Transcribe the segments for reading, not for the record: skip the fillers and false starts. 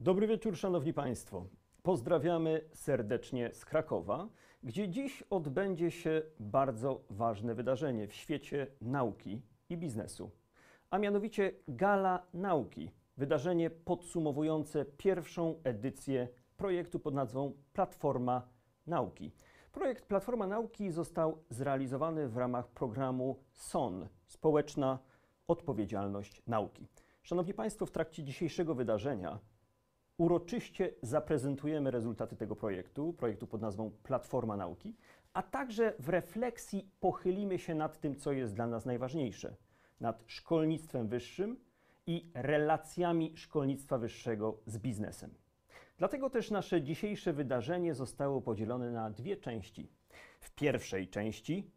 Dobry wieczór, Szanowni Państwo. Pozdrawiamy serdecznie z Krakowa, gdzie dziś odbędzie się bardzo ważne wydarzenie w świecie nauki i biznesu, a mianowicie Gala Nauki, wydarzenie podsumowujące pierwszą edycję projektu pod nazwą Platforma Nauki. Projekt Platforma Nauki został zrealizowany w ramach programu SON – Społeczna Odpowiedzialność Nauki. Szanowni Państwo, w trakcie dzisiejszego wydarzenia uroczyście zaprezentujemy rezultaty tego projektu pod nazwą Platforma Nauki, a także w refleksji pochylimy się nad tym, co jest dla nas najważniejsze, nad szkolnictwem wyższym i relacjami szkolnictwa wyższego z biznesem. Dlatego też nasze dzisiejsze wydarzenie zostało podzielone na dwie części. W pierwszej części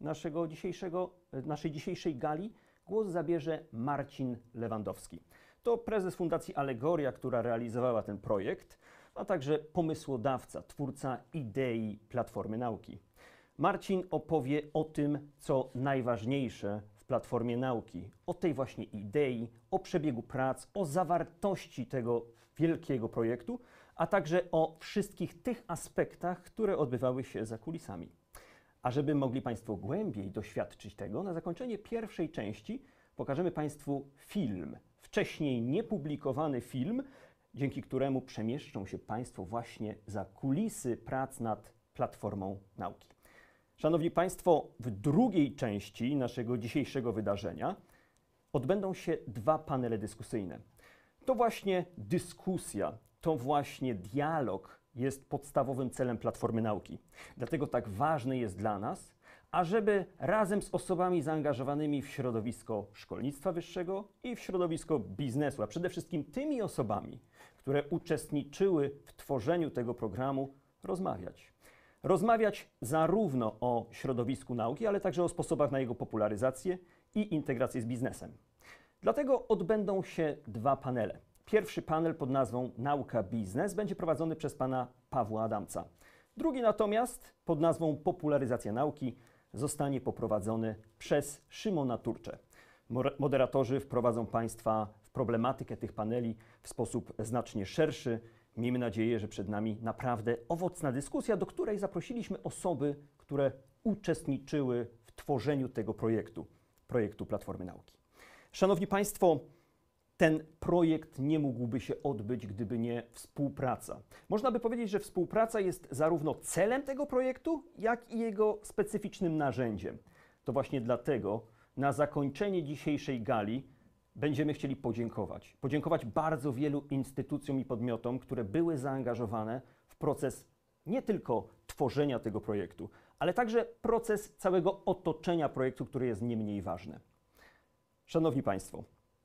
naszej dzisiejszej gali głos zabierze Marcin Lewandowski. To prezes Fundacji Alegoria, która realizowała ten projekt, a także pomysłodawca, twórca idei Platformy Nauki. Marcin opowie o tym, co najważniejsze w Platformie Nauki, o tej właśnie idei, o przebiegu prac, o zawartości tego wielkiego projektu, a także o wszystkich tych aspektach, które odbywały się za kulisami. A żeby mogli Państwo głębiej doświadczyć tego, na zakończenie pierwszej części pokażemy Państwu film, wcześniej niepublikowany film, dzięki któremu przemieszczą się Państwo właśnie za kulisy prac nad Platformą Nauki. Szanowni Państwo, w drugiej części naszego dzisiejszego wydarzenia odbędą się dwa panele dyskusyjne. To właśnie dyskusja, to właśnie dialog jest podstawowym celem Platformy Nauki. Dlatego tak ważne jest dla nas, ażeby razem z osobami zaangażowanymi w środowisko szkolnictwa wyższego i w środowisko biznesu, a przede wszystkim tymi osobami, które uczestniczyły w tworzeniu tego programu, rozmawiać. Rozmawiać zarówno o środowisku nauki, ale także o sposobach na jego popularyzację i integrację z biznesem. Dlatego odbędą się dwa panele. Pierwszy panel pod nazwą Nauka Biznes będzie prowadzony przez pana Pawła Adamca. Drugi natomiast pod nazwą Popularyzacja Nauki zostanie poprowadzony przez Szymona Turcze. Moderatorzy wprowadzą Państwa w problematykę tych paneli w sposób znacznie szerszy. Miejmy nadzieję, że przed nami naprawdę owocna dyskusja, do której zaprosiliśmy osoby, które uczestniczyły w tworzeniu tego projektu Platformy Nauki. Szanowni Państwo, ten projekt nie mógłby się odbyć, gdyby nie współpraca. Można by powiedzieć, że współpraca jest zarówno celem tego projektu, jak i jego specyficznym narzędziem. To właśnie dlatego na zakończenie dzisiejszej gali będziemy chcieli podziękować. Podziękować bardzo wielu instytucjom i podmiotom, które były zaangażowane w proces nie tylko tworzenia tego projektu, ale także proces całego otoczenia projektu, który jest nie mniej ważny. Szanowni Państwo,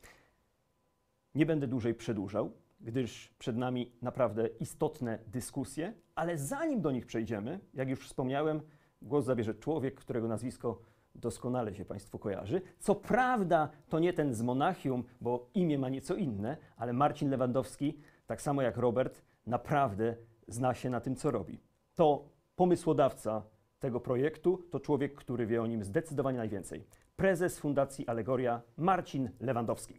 nie będę dłużej przedłużał, gdyż przed nami naprawdę istotne dyskusje, ale zanim do nich przejdziemy, jak już wspomniałem, głos zabierze człowiek, którego nazwisko doskonale się Państwu kojarzy. Co prawda to nie ten z Monachium, bo imię ma nieco inne, ale Marcin Lewandowski, tak samo jak Robert, naprawdę zna się na tym, co robi. To pomysłodawca tego projektu, to człowiek, który wie o nim zdecydowanie najwięcej. Prezes Fundacji Alegoria Marcin Lewandowski.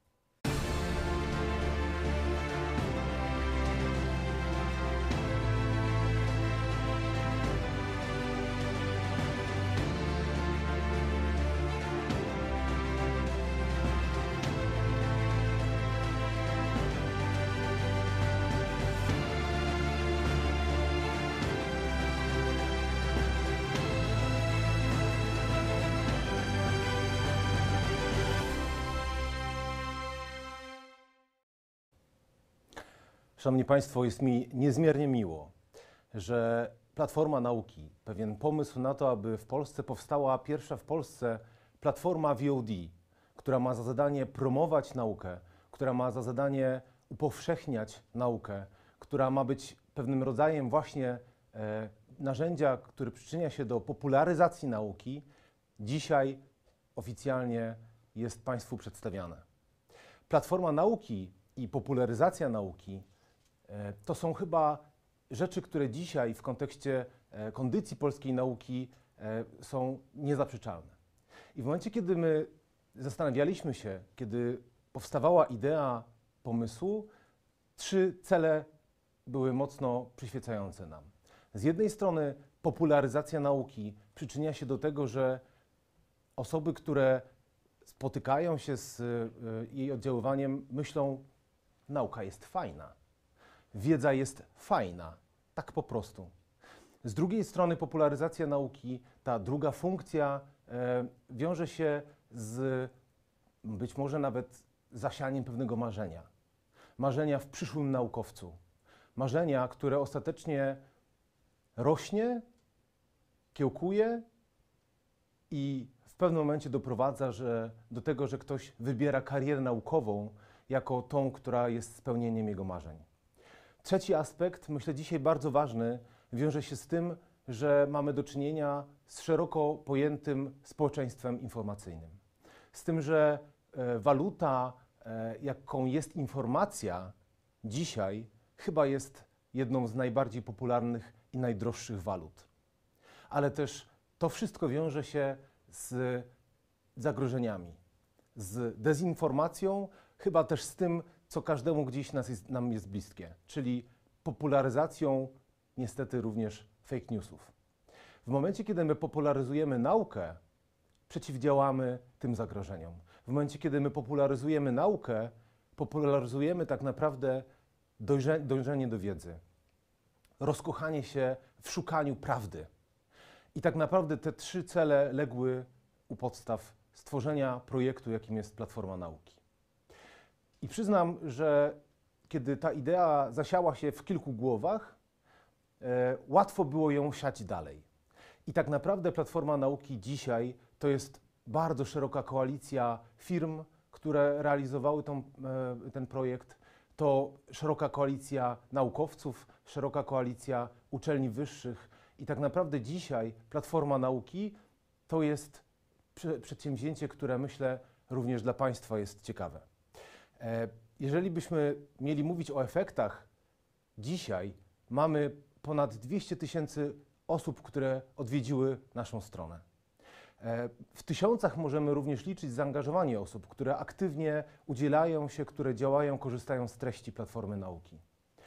Szanowni Państwo, jest mi niezmiernie miło, że Platforma Nauki, pewien pomysł na to, aby w Polsce powstała pierwsza w Polsce platforma VOD, która ma za zadanie promować naukę, która ma za zadanie upowszechniać naukę, która ma być pewnym rodzajem właśnie narzędzia, który przyczynia się do popularyzacji nauki, dzisiaj oficjalnie jest Państwu przedstawiane. Platforma Nauki i popularyzacja nauki to są chyba rzeczy, które dzisiaj w kontekście kondycji polskiej nauki są niezaprzeczalne. I w momencie, kiedy my zastanawialiśmy się, kiedy powstawała idea pomysłu, 3 cele były mocno przyświecające nam. Z jednej strony popularyzacja nauki przyczynia się do tego, że osoby, które spotykają się z jej oddziaływaniem, myślą, nauka jest fajna, wiedza jest fajna, tak po prostu. Z drugiej strony popularyzacja nauki, ta druga funkcja wiąże się z być może nawet zasianiem pewnego marzenia. Marzenia w przyszłym naukowcu. Marzenia, które ostatecznie rośnie, kiełkuje i w pewnym momencie doprowadza do tego, że ktoś wybiera karierę naukową jako tą, która jest spełnieniem jego marzeń. Trzeci aspekt, myślę dzisiaj bardzo ważny, wiąże się z tym, że mamy do czynienia z szeroko pojętym społeczeństwem informacyjnym. Z tym, że waluta, jaką jest informacja, dzisiaj chyba jest jedną z najbardziej popularnych i najdroższych walut. Ale też to wszystko wiąże się z zagrożeniami, z dezinformacją, chyba też z tym, co każdemu gdzieś nam jest bliskie, czyli popularyzacją niestety również fake newsów. W momencie, kiedy my popularyzujemy naukę, przeciwdziałamy tym zagrożeniom. W momencie, kiedy my popularyzujemy naukę, popularyzujemy tak naprawdę dążenie do wiedzy, rozkochanie się w szukaniu prawdy. I tak naprawdę te 3 cele legły u podstaw stworzenia projektu, jakim jest Platforma Nauki. I przyznam, że kiedy ta idea zasiała się w kilku głowach, łatwo było ją siać dalej. I tak naprawdę Platforma Nauki dzisiaj to jest bardzo szeroka koalicja firm, które realizowały ten projekt. To szeroka koalicja naukowców, szeroka koalicja uczelni wyższych. I tak naprawdę dzisiaj Platforma Nauki to jest przedsięwzięcie, które myślę również dla Państwa jest ciekawe. Jeżeli byśmy mieli mówić o efektach, dzisiaj mamy ponad 200 000 osób, które odwiedziły naszą stronę. W tysiącach możemy również liczyć zaangażowanie osób, które aktywnie udzielają się, które działają, korzystają z treści Platformy Nauki.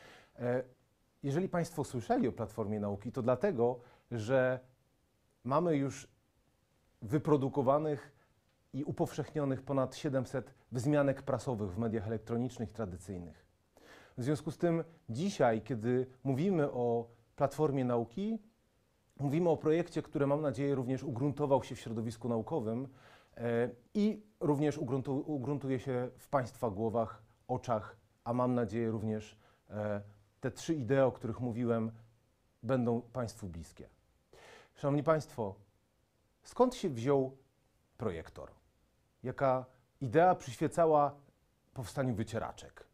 Jeżeli Państwo słyszeli o Platformie Nauki, to dlatego, że mamy już wyprodukowanych i upowszechnionych ponad 700 wzmianek prasowych w mediach elektronicznych tradycyjnych. W związku z tym dzisiaj, kiedy mówimy o Platformie Nauki, mówimy o projekcie, który mam nadzieję również ugruntował się w środowisku naukowym i również ugruntuje się w Państwa głowach, oczach, a mam nadzieję również te 3 idee, o których mówiłem, będą Państwu bliskie. Szanowni Państwo, skąd się wziął projektor? Jaka idea przyświecała powstaniu wycieraczek?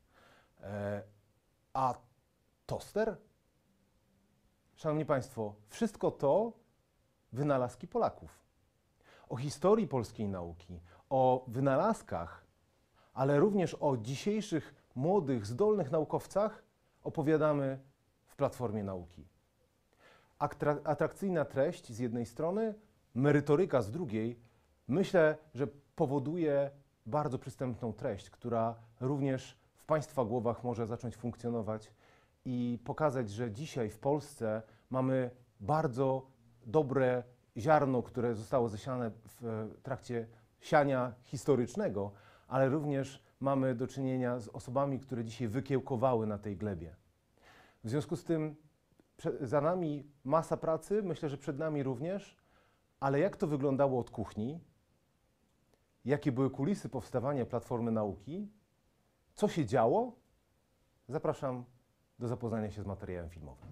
A toster? Szanowni Państwo, wszystko to wynalazki Polaków. O historii polskiej nauki, o wynalazkach, ale również o dzisiejszych młodych, zdolnych naukowcach opowiadamy w Platformie Nauki. Atrakcyjna treść z jednej strony, merytoryka z drugiej, myślę, że powoduje bardzo przystępną treść, która również w Państwa głowach może zacząć funkcjonować i pokazać, że dzisiaj w Polsce mamy bardzo dobre ziarno, które zostało zasiane w trakcie siania historycznego, ale również mamy do czynienia z osobami, które dzisiaj wykiełkowały na tej glebie. W związku z tym za nami masa pracy, myślę, że przed nami również, ale jak to wyglądało od kuchni, jakie były kulisy powstawania Platformy Nauki, co się działo, zapraszam do zapoznania się z materiałem filmowym.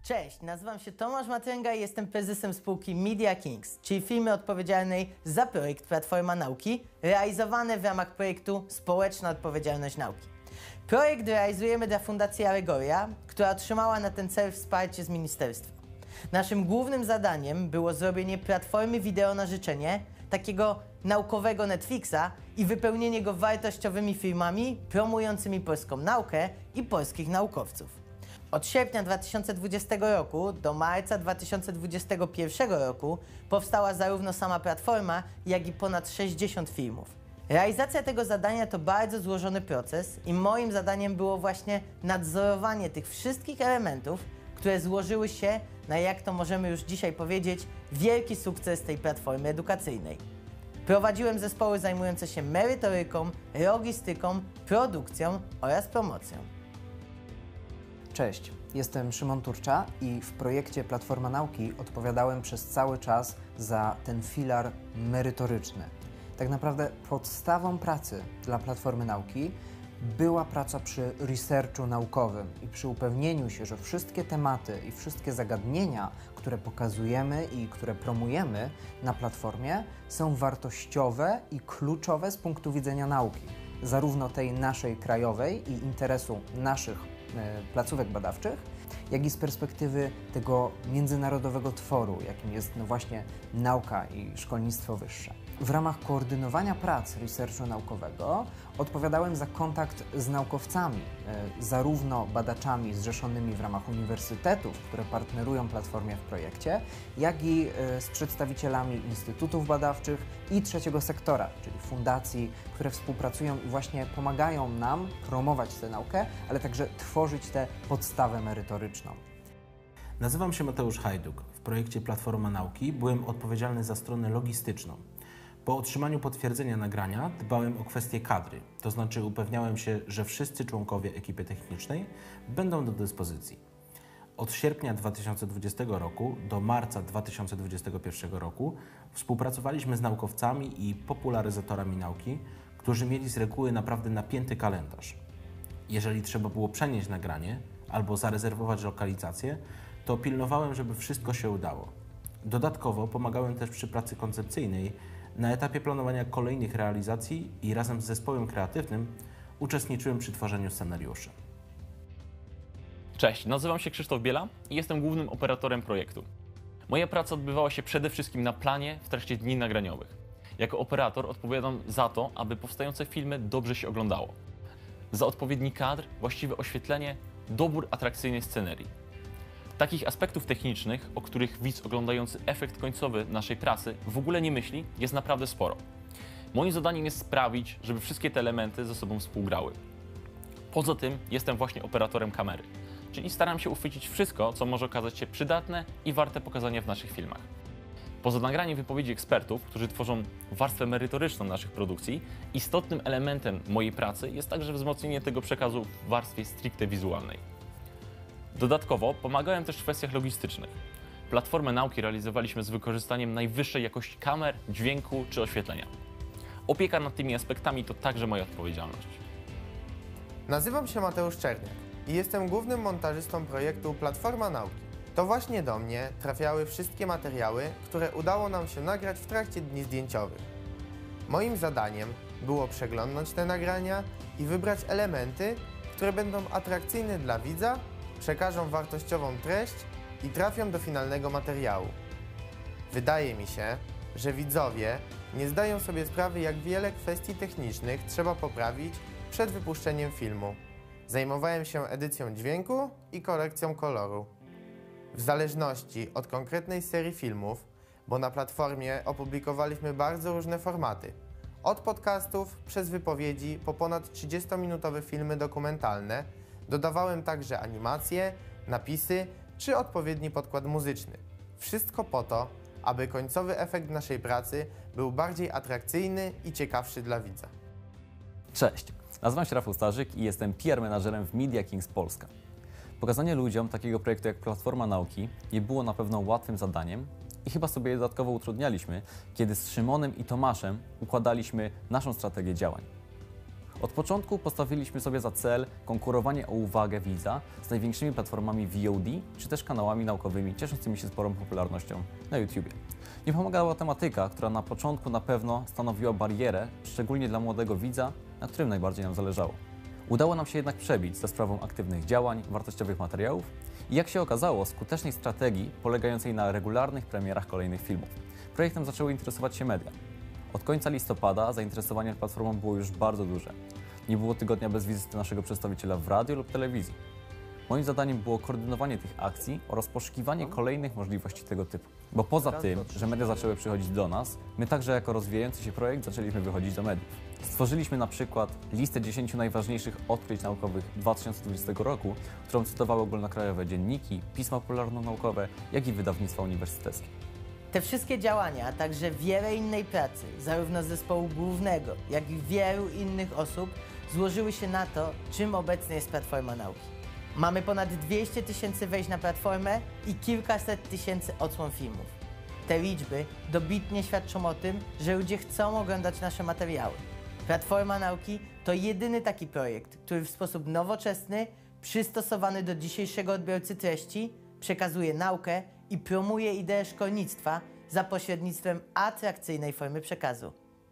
Cześć, nazywam się Tomasz Matręga i jestem prezesem spółki Media Kings, czyli firmy odpowiedzialnej za projekt Platforma Nauki, realizowany w ramach projektu Społeczna Odpowiedzialność Nauki. Projekt realizujemy dla Fundacji Allegoria, która otrzymała na ten cel wsparcie z ministerstwa. Naszym głównym zadaniem było zrobienie platformy wideo na życzenie, takiego naukowego Netflixa i wypełnienie go wartościowymi filmami promującymi polską naukę i polskich naukowców. Od sierpnia 2020 roku do marca 2021 roku powstała zarówno sama platforma, jak i ponad 60 filmów. Realizacja tego zadania to bardzo złożony proces i moim zadaniem było właśnie nadzorowanie tych wszystkich elementów, które złożyły się na, jak to możemy już dzisiaj powiedzieć, wielki sukces tej platformy edukacyjnej. Prowadziłem zespoły zajmujące się merytoryką, logistyką, produkcją oraz promocją. Cześć, jestem Szymon Turcza i w projekcie Platforma Nauki odpowiadałem przez cały czas za ten filar merytoryczny. Tak naprawdę podstawą pracy dla Platformy Nauki była praca przy researchu naukowym i przy upewnieniu się, że wszystkie tematy i wszystkie zagadnienia, które pokazujemy i które promujemy na platformie, są wartościowe i kluczowe z punktu widzenia nauki, zarówno tej naszej krajowej i interesu naszych placówek badawczych, jak i z perspektywy tego międzynarodowego tworu, jakim jest właśnie nauka i szkolnictwo wyższe. W ramach koordynowania prac researchu naukowego odpowiadałem za kontakt z naukowcami, zarówno badaczami zrzeszonymi w ramach uniwersytetów, które partnerują Platformie w projekcie, jak i z przedstawicielami instytutów badawczych i trzeciego sektora, czyli fundacji, które współpracują i właśnie pomagają nam promować tę naukę, ale także tworzyć tę podstawę merytoryczną. Nazywam się Mateusz Hajduk. W projekcie Platforma Nauki byłem odpowiedzialny za stronę logistyczną. Po otrzymaniu potwierdzenia nagrania dbałem o kwestię kadry, to znaczy upewniałem się, że wszyscy członkowie ekipy technicznej będą do dyspozycji. Od sierpnia 2020 roku do marca 2021 roku współpracowaliśmy z naukowcami i popularyzatorami nauki, którzy mieli z reguły naprawdę napięty kalendarz. Jeżeli trzeba było przenieść nagranie albo zarezerwować lokalizację, to pilnowałem, żeby wszystko się udało. Dodatkowo pomagałem też przy pracy koncepcyjnej na etapie planowania kolejnych realizacji i razem z zespołem kreatywnym uczestniczyłem przy tworzeniu scenariuszy. Cześć, nazywam się Krzysztof Biela i jestem głównym operatorem projektu. Moja praca odbywała się przede wszystkim na planie w trakcie dni nagraniowych. Jako operator odpowiadam za to, aby powstające filmy dobrze się oglądało. Za odpowiedni kadr, właściwe oświetlenie, dobór atrakcyjnej scenerii. Takich aspektów technicznych, o których widz oglądający efekt końcowy naszej pracy w ogóle nie myśli, jest naprawdę sporo. Moim zadaniem jest sprawić, żeby wszystkie te elementy ze sobą współgrały. Poza tym jestem właśnie operatorem kamery, czyli staram się uchwycić wszystko, co może okazać się przydatne i warte pokazania w naszych filmach. Poza nagraniem wypowiedzi ekspertów, którzy tworzą warstwę merytoryczną naszych produkcji, istotnym elementem mojej pracy jest także wzmocnienie tego przekazu w warstwie stricte wizualnej. Dodatkowo pomagałem też w kwestiach logistycznych. Platformę nauki realizowaliśmy z wykorzystaniem najwyższej jakości kamer, dźwięku czy oświetlenia. Opieka nad tymi aspektami to także moja odpowiedzialność. Nazywam się Mateusz Czerniak i jestem głównym montażystą projektu Platforma Nauki. To właśnie do mnie trafiały wszystkie materiały, które udało nam się nagrać w trakcie dni zdjęciowych. Moim zadaniem było przeglądnąć te nagrania i wybrać elementy, które będą atrakcyjne dla widza, przekażą wartościową treść i trafią do finalnego materiału. Wydaje mi się, że widzowie nie zdają sobie sprawy, jak wiele kwestii technicznych trzeba poprawić przed wypuszczeniem filmu. Zajmowałem się edycją dźwięku i korekcją koloru. W zależności od konkretnej serii filmów, bo na platformie opublikowaliśmy bardzo różne formaty, od podcastów przez wypowiedzi po ponad 30-minutowe filmy dokumentalne, dodawałem także animacje, napisy czy odpowiedni podkład muzyczny. Wszystko po to, aby końcowy efekt naszej pracy był bardziej atrakcyjny i ciekawszy dla widza. Cześć, nazywam się Rafał Starzyk i jestem PR menadżerem w Media Kings Polska. Pokazanie ludziom takiego projektu jak Platforma Nauki nie było na pewno łatwym zadaniem i chyba sobie je dodatkowo utrudnialiśmy, kiedy z Szymonem i Tomaszem układaliśmy naszą strategię działań. Od początku postawiliśmy sobie za cel konkurowanie o uwagę widza z największymi platformami VOD czy też kanałami naukowymi cieszącymi się sporą popularnością na YouTube. Nie pomagała tematyka, która na początku na pewno stanowiła barierę, szczególnie dla młodego widza, na którym najbardziej nam zależało. Udało nam się jednak przebić ze sprawą aktywnych działań, wartościowych materiałów i jak się okazało, skutecznej strategii polegającej na regularnych premierach kolejnych filmów. Projektem zaczęły interesować się media. Od końca listopada zainteresowanie platformą było już bardzo duże. Nie było tygodnia bez wizyty naszego przedstawiciela w radiu lub telewizji. Moim zadaniem było koordynowanie tych akcji oraz poszukiwanie kolejnych możliwości tego typu. Bo poza tym, że media zaczęły przychodzić do nas, my także jako rozwijający się projekt zaczęliśmy wychodzić do mediów. Stworzyliśmy na przykład listę 10 najważniejszych odkryć naukowych 2020 roku, którą cytowały ogólnokrajowe dzienniki, pisma popularno-naukowe, jak i wydawnictwa uniwersyteckie. Te wszystkie działania, a także wiele innej pracy, zarówno zespołu głównego, jak i wielu innych osób, złożyły się na to, czym obecnie jest Platforma Nauki. Mamy ponad 200 000 wejść na platformę i kilkaset tysięcy odsłon filmów. Te liczby dobitnie świadczą o tym, że ludzie chcą oglądać nasze materiały. Platforma Nauki to jedyny taki projekt, który w sposób nowoczesny, przystosowany do dzisiejszego odbiorcy treści, przekazuje naukę i promuje ideę szkolnictwa za pośrednictwem atrakcyjnej formy przekazu.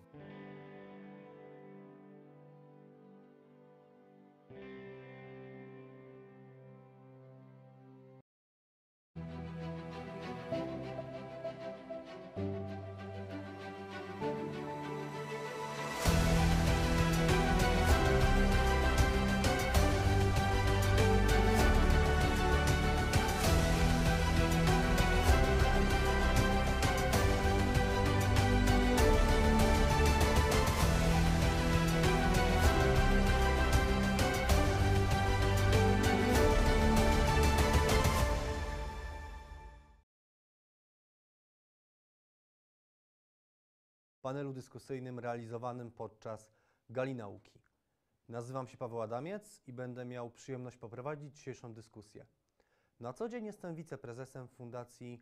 Panelu dyskusyjnym realizowanym podczas Gali Nauki. Nazywam się Paweł Adamiec i będę miał przyjemność poprowadzić dzisiejszą dyskusję. Na co dzień jestem wiceprezesem Fundacji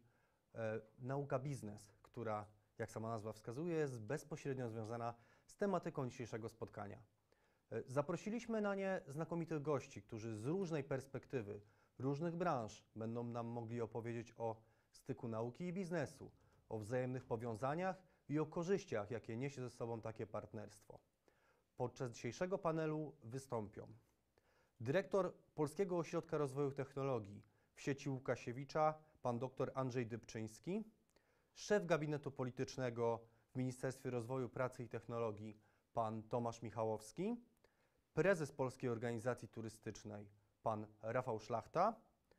Nauka Biznes, która, jak sama nazwa wskazuje, jest bezpośrednio związana z tematyką dzisiejszego spotkania. Zaprosiliśmy na nie znakomitych gości, którzy z różnej perspektywy, różnych branż będą nam mogli opowiedzieć o styku nauki i biznesu, o wzajemnych powiązaniach i o korzyściach, jakie niesie ze sobą takie partnerstwo. Podczas dzisiejszego panelu wystąpią dyrektor Polskiego Ośrodka Rozwoju Technologii w sieci Łukasiewicza, pan dr Andrzej Dybczyński, szef gabinetu politycznego w Ministerstwie Rozwoju, Pracy i Technologii, pan Tomasz Michałowski, prezes Polskiej Organizacji Turystycznej, pan Rafał Szlachta,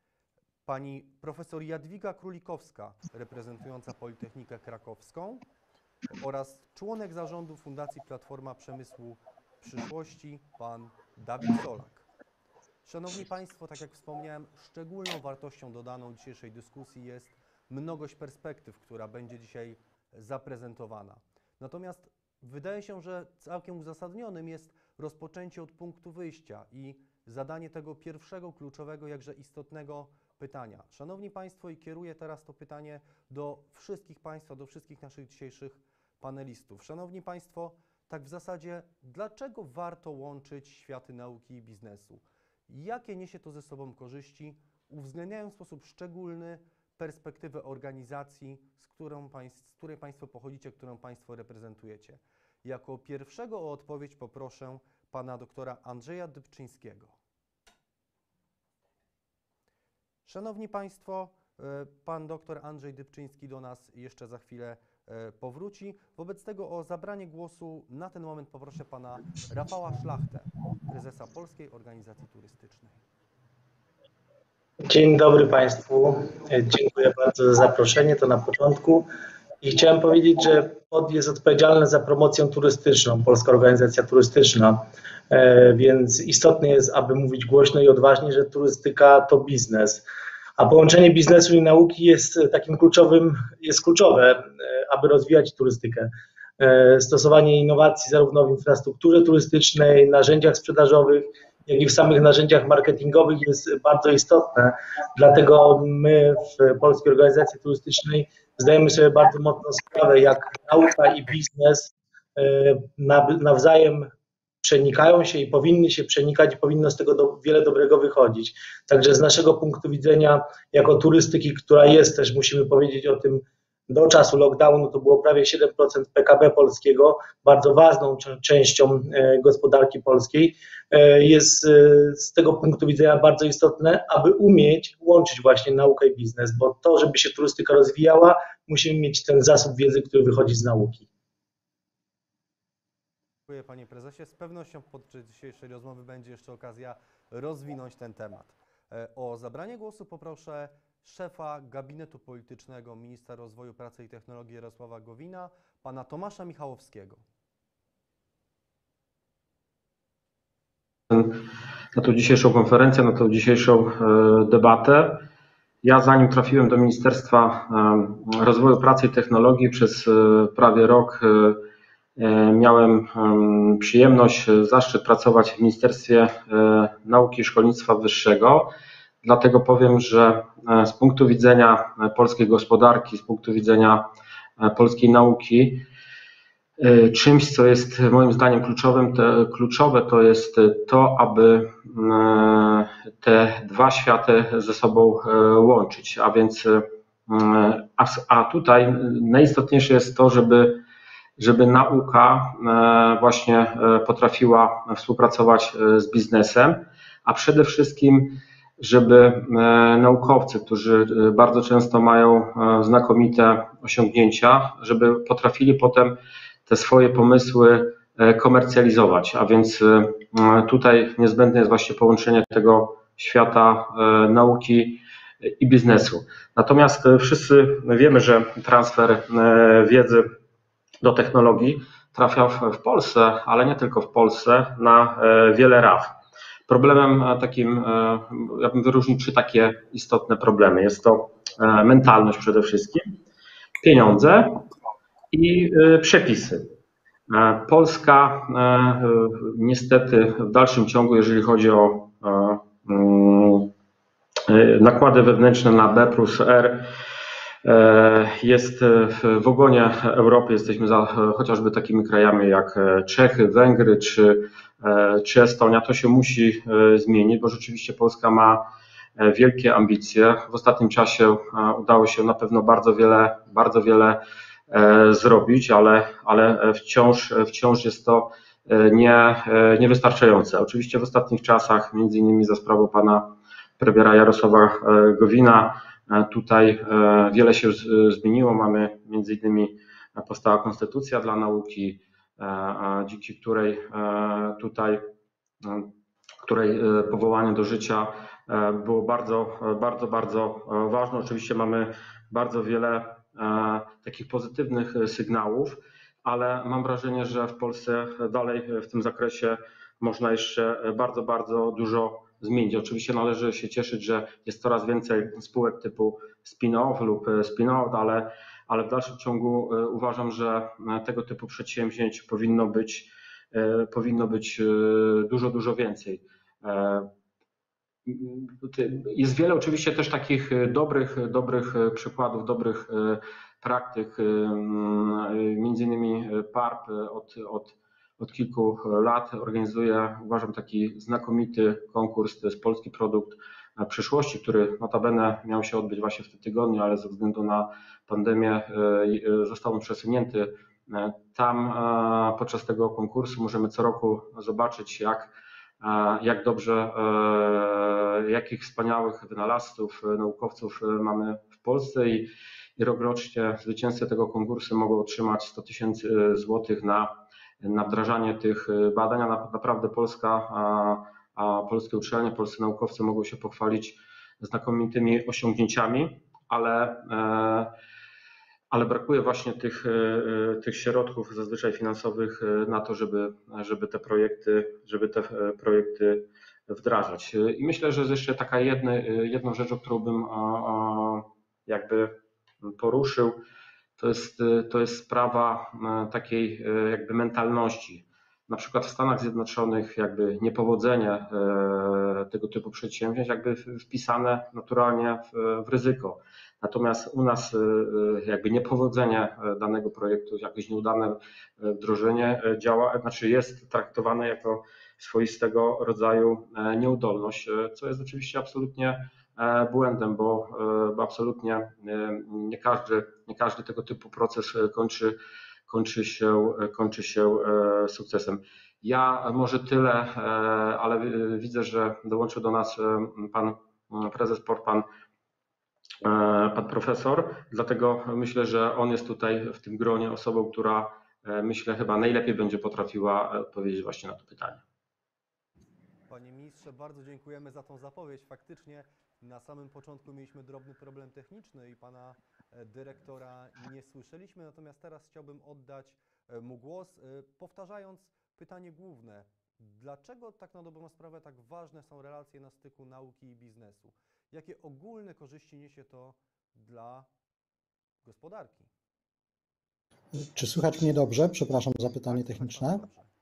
pani profesor Jadwiga Królikowska, reprezentująca Politechnikę Krakowską, oraz członek zarządu Fundacji Platforma Przemysłu Przyszłości, pan Dawid Solak. Szanowni Państwo, tak jak wspomniałem, szczególną wartością dodaną dzisiejszej dyskusji jest mnogość perspektyw, która będzie dzisiaj zaprezentowana. Natomiast wydaje się, że całkiem uzasadnionym jest rozpoczęcie od punktu wyjścia i zadanie tego pierwszego, kluczowego, jakże istotnego pytania. Szanowni Państwo, i kieruję teraz to pytanie do wszystkich Państwa, do wszystkich naszych dzisiejszych panelistów. Szanowni Państwo, tak w zasadzie, dlaczego warto łączyć światy nauki i biznesu? Jakie niesie to ze sobą korzyści, uwzględniając w sposób szczególny perspektywę organizacji, z której Państwo pochodzicie, którą Państwo reprezentujecie? Jako pierwszego o odpowiedź poproszę pana doktora Andrzeja Dybczyńskiego. Szanowni Państwo, pan doktor Andrzej Dybczyński do nas jeszcze za chwilę powróci. Wobec tego o zabranie głosu na ten moment poproszę pana Rafała Szlachtę, prezesa Polskiej Organizacji Turystycznej. Dzień dobry Państwu. Dziękuję bardzo za zaproszenie, to na początku. I chciałem powiedzieć, że POT jest odpowiedzialny za promocję turystyczną, Polska Organizacja Turystyczna, więc istotne jest, aby mówić głośno i odważnie, że turystyka to biznes. A połączenie biznesu i nauki jest takim kluczowe, aby rozwijać turystykę. Stosowanie innowacji zarówno w infrastrukturze turystycznej, narzędziach sprzedażowych, jak i w samych narzędziach marketingowych jest bardzo istotne. Dlatego my w Polskiej Organizacji Turystycznej zdajemy sobie bardzo mocno sprawę, jak nauka i biznes nawzajem przenikają się i powinny się przenikać i powinno z tego wiele dobrego wychodzić. Także z naszego punktu widzenia, jako turystyki, która jest też, musimy powiedzieć o tym, do czasu lockdownu to było prawie 7% PKB polskiego, bardzo ważną częścią gospodarki polskiej. Jest z tego punktu widzenia bardzo istotne, aby umieć łączyć właśnie naukę i biznes, bo to, żeby się turystyka rozwijała, musimy mieć ten zasób wiedzy, który wychodzi z nauki. Dziękuję panie prezesie. Z pewnością podczas dzisiejszej rozmowy będzie jeszcze okazja rozwinąć ten temat. O zabranie głosu poproszę szefa gabinetu politycznego ministra rozwoju, pracy i technologii Jarosława Gowina, pana Tomasza Michałowskiego. Na tą dzisiejszą konferencję, na tą dzisiejszą debatę. Ja zanim trafiłem do Ministerstwa Rozwoju, Pracy i Technologii przez prawie rok miałem przyjemność, zaszczyt pracować w Ministerstwie Nauki i Szkolnictwa Wyższego. Dlatego powiem, że z punktu widzenia polskiej gospodarki, z punktu widzenia polskiej nauki, czymś, co jest moim zdaniem kluczowe, to jest to, aby te dwa światy ze sobą łączyć. A tutaj najistotniejsze jest to, żeby nauka właśnie potrafiła współpracować z biznesem, a przede wszystkim, żeby naukowcy, którzy bardzo często mają znakomite osiągnięcia, żeby potrafili potem te swoje pomysły komercjalizować, a więc tutaj niezbędne jest właśnie połączenie tego świata nauki i biznesu. Natomiast wszyscy wiemy, że transfer wiedzy do technologii trafia w Polsce, ale nie tylko w Polsce, na wiele raf. Problemem takim, ja bym wyróżnił 3 takie istotne problemy. Jest to mentalność przede wszystkim, pieniądze i przepisy. Polska niestety w dalszym ciągu, jeżeli chodzi o nakłady wewnętrzne na B+R, jest w ogonie Europy. Jesteśmy za chociażby takimi krajami jak Czechy, Węgry czy Estonia. To się musi zmienić, bo rzeczywiście Polska ma wielkie ambicje. W ostatnim czasie udało się na pewno bardzo wiele zrobić, ale wciąż jest to niewystarczające. Oczywiście w ostatnich czasach, między innymi za sprawą pana premiera Jarosława Gowina, tutaj wiele się zmieniło. Mamy między innymi powstała konstytucja dla nauki, dzięki której powołanie do życia było bardzo ważne. Oczywiście mamy bardzo wiele takich pozytywnych sygnałów, ale mam wrażenie, że w Polsce dalej w tym zakresie można jeszcze bardzo dużo zmienić. Oczywiście należy się cieszyć, że jest coraz więcej spółek typu spin-off lub spin-out, ale w dalszym ciągu uważam, że tego typu przedsięwzięć powinno być dużo więcej. Jest wiele oczywiście też takich dobrych przykładów, dobrych praktyk. Między innymi PARP od kilku lat organizuje, uważam, taki znakomity konkurs. To jest polski produkt przyszłości, który notabene miał się odbyć właśnie w tym tygodniu, ale ze względu na pandemię został on przesunięty. Tam podczas tego konkursu możemy co roku zobaczyć, jak dobrze, jakich wspaniałych wynalazców, naukowców mamy w Polsce i rokrocznie zwycięzcy tego konkursu mogą otrzymać 100 000 złotych na wdrażanie tych badań. Naprawdę polskie uczelnie, polscy naukowcy mogą się pochwalić znakomitymi osiągnięciami, ale brakuje właśnie tych środków zazwyczaj finansowych na to, żeby te projekty wdrażać. I myślę, że jest jeszcze taka jedną rzeczą, którą bym jakby poruszył, to jest sprawa takiej jakby mentalności. Na przykład w Stanach Zjednoczonych jakby niepowodzenie tego typu przedsięwzięć jakby wpisane naturalnie w ryzyko. Natomiast u nas jakby niepowodzenie danego projektu, jakieś nieudane wdrożenie jest traktowane jako swoistego rodzaju nieudolność, co jest oczywiście absolutnie błędem, bo absolutnie nie każdy tego typu proces kończy się sukcesem. Ja może tyle, ale widzę, że dołączył do nas pan prezes POR, pan profesor, dlatego myślę, że on jest tutaj w tym gronie osobą, która myślę chyba najlepiej będzie potrafiła odpowiedzieć właśnie na to pytanie. Panie ministrze, bardzo dziękujemy za tą zapowiedź. Faktycznie na samym początku mieliśmy drobny problem techniczny i pana dyrektora nie słyszeliśmy, natomiast teraz chciałbym oddać mu głos, powtarzając pytanie główne. Dlaczego tak na dobrą sprawę tak ważne są relacje na styku nauki i biznesu? Jakie ogólne korzyści niesie to dla gospodarki? Czy słychać mnie dobrze? Przepraszam za pytanie techniczne.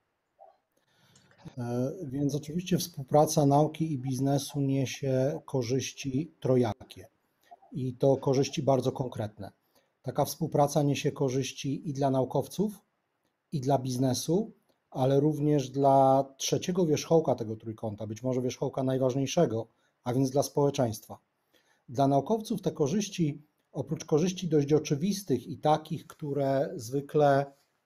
Więc oczywiście współpraca nauki i biznesu niesie korzyści trojakie i to korzyści bardzo konkretne. Taka współpraca niesie korzyści i dla naukowców, i dla biznesu, ale również dla trzeciego wierzchołka tego trójkąta, być może wierzchołka najważniejszego, a więc dla społeczeństwa. Dla naukowców te korzyści, oprócz korzyści dość oczywistych i takich, które zwykle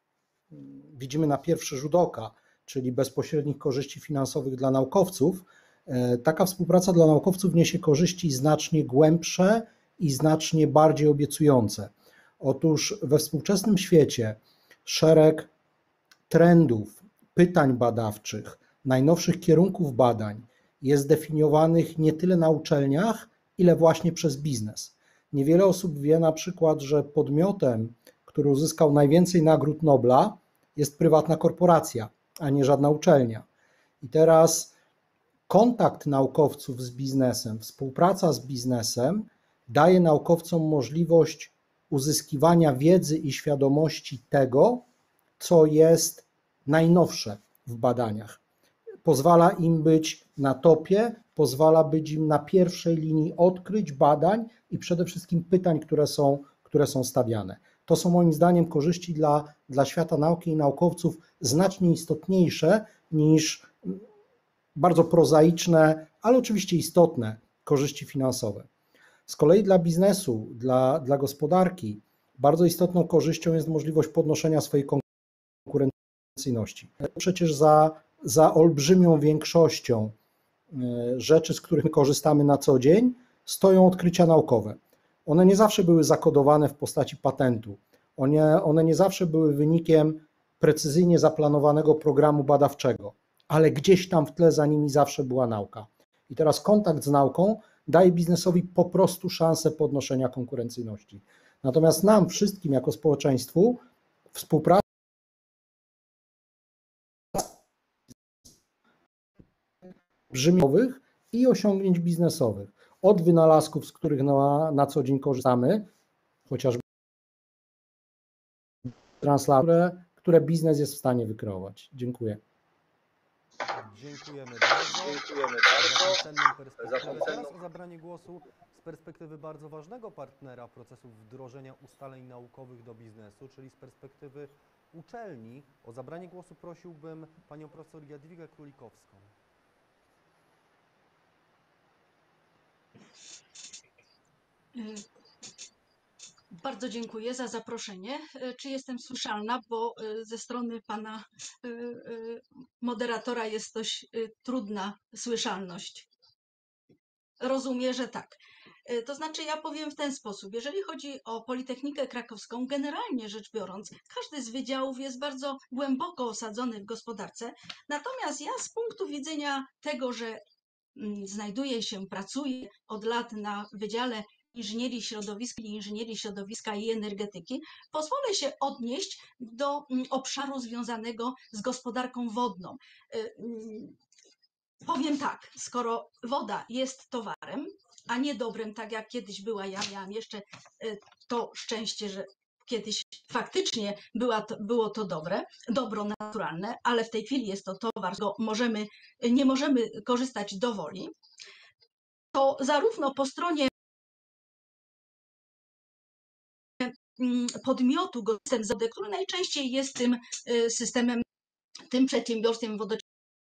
widzimy na pierwszy rzut oka, czyli bezpośrednich korzyści finansowych dla naukowców, taka współpraca dla naukowców niesie korzyści znacznie głębsze i znacznie bardziej obiecujące. Otóż we współczesnym świecie szereg trendów, pytań badawczych, najnowszych kierunków badań jest definiowanych nie tyle na uczelniach, ile właśnie przez biznes. Niewiele osób wie na przykład, że podmiotem, który uzyskał najwięcej nagród Nobla, jest prywatna korporacja, a nie żadna uczelnia. I teraz kontakt naukowców z biznesem, współpraca z biznesem daje naukowcom możliwość uzyskiwania wiedzy i świadomości tego, co jest najnowsze w badaniach. Pozwala im być na topie, pozwala być im na pierwszej linii odkryć, badań i przede wszystkim pytań, które są stawiane. To są moim zdaniem korzyści dla świata nauki i naukowców znacznie istotniejsze niż bardzo prozaiczne, ale oczywiście istotne korzyści finansowe. Z kolei dla biznesu, dla gospodarki bardzo istotną korzyścią jest możliwość podnoszenia swojej konkurencyjności. Przecież za olbrzymią większością rzeczy, z których my korzystamy na co dzień, stoją odkrycia naukowe. One nie zawsze były zakodowane w postaci patentu. One nie zawsze były wynikiem precyzyjnie zaplanowanego programu badawczego, ale gdzieś tam w tle za nimi zawsze była nauka. I teraz kontakt z nauką daje biznesowi po prostu szansę podnoszenia konkurencyjności. Natomiast nam wszystkim jako społeczeństwu współpraca olbrzymiowych i osiągnięć biznesowych. Od wynalazków, z których na co dzień korzystamy, chociażby translator, które biznes jest w stanie wykreować. Dziękuję. Dziękujemy bardzo za cenną perspektywę. Teraz o zabranie głosu z perspektywy bardzo ważnego partnera procesu wdrożenia ustaleń naukowych do biznesu, czyli z perspektywy uczelni. O zabranie głosu prosiłbym panią profesor Jadwigę Królikowską. Bardzo dziękuję za zaproszenie. Czy jestem słyszalna, bo ze strony pana moderatora jest dość trudna słyszalność. Rozumiem, że tak. To znaczy ja powiem w ten sposób. Jeżeli chodzi o Politechnikę Krakowską, generalnie rzecz biorąc, każdy z wydziałów jest bardzo głęboko osadzony w gospodarce. Natomiast ja z punktu widzenia tego, że pracuję od lat na Wydziale Inżynierii Środowiska i Energetyki, pozwolę się odnieść do obszaru związanego z gospodarką wodną. Powiem tak, skoro woda jest towarem, a nie dobrem, tak jak kiedyś była, ja miałam jeszcze to szczęście, że kiedyś faktycznie było to dobro naturalne, ale w tej chwili jest to towar, z którego nie możemy korzystać dowoli, to zarówno po stronie podmiotu, system zawodowy, który najczęściej jest tym systemem, tym przedsiębiorstwem wodociągowym,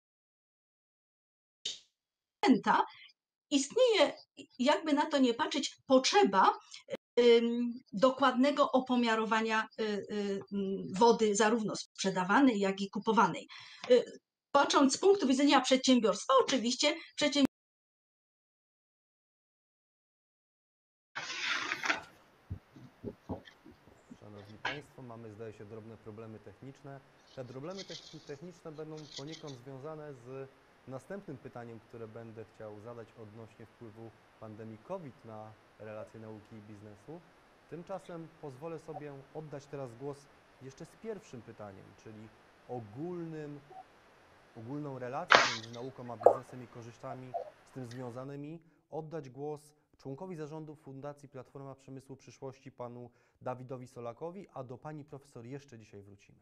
istnieje, jakby na to nie patrzeć, potrzeba dokładnego opomiarowania wody, zarówno sprzedawanej, jak i kupowanej. Patrząc z punktu widzenia przedsiębiorstwa, oczywiście Szanowni Państwo, mamy, zdaje się, drobne problemy techniczne. Te problemy techniczne będą poniekąd związane z następnym pytaniem, które będę chciał zadać odnośnie wpływu pandemii COVID na relacje nauki i biznesu. Tymczasem pozwolę sobie oddać teraz głos jeszcze z pierwszym pytaniem, czyli ogólną relację między nauką a biznesem i korzyściami z tym związanymi, oddać głos członkowi zarządu Fundacji Platforma Przemysłu Przyszłości, panu Dawidowi Solakowi, a do pani profesor jeszcze dzisiaj wrócimy.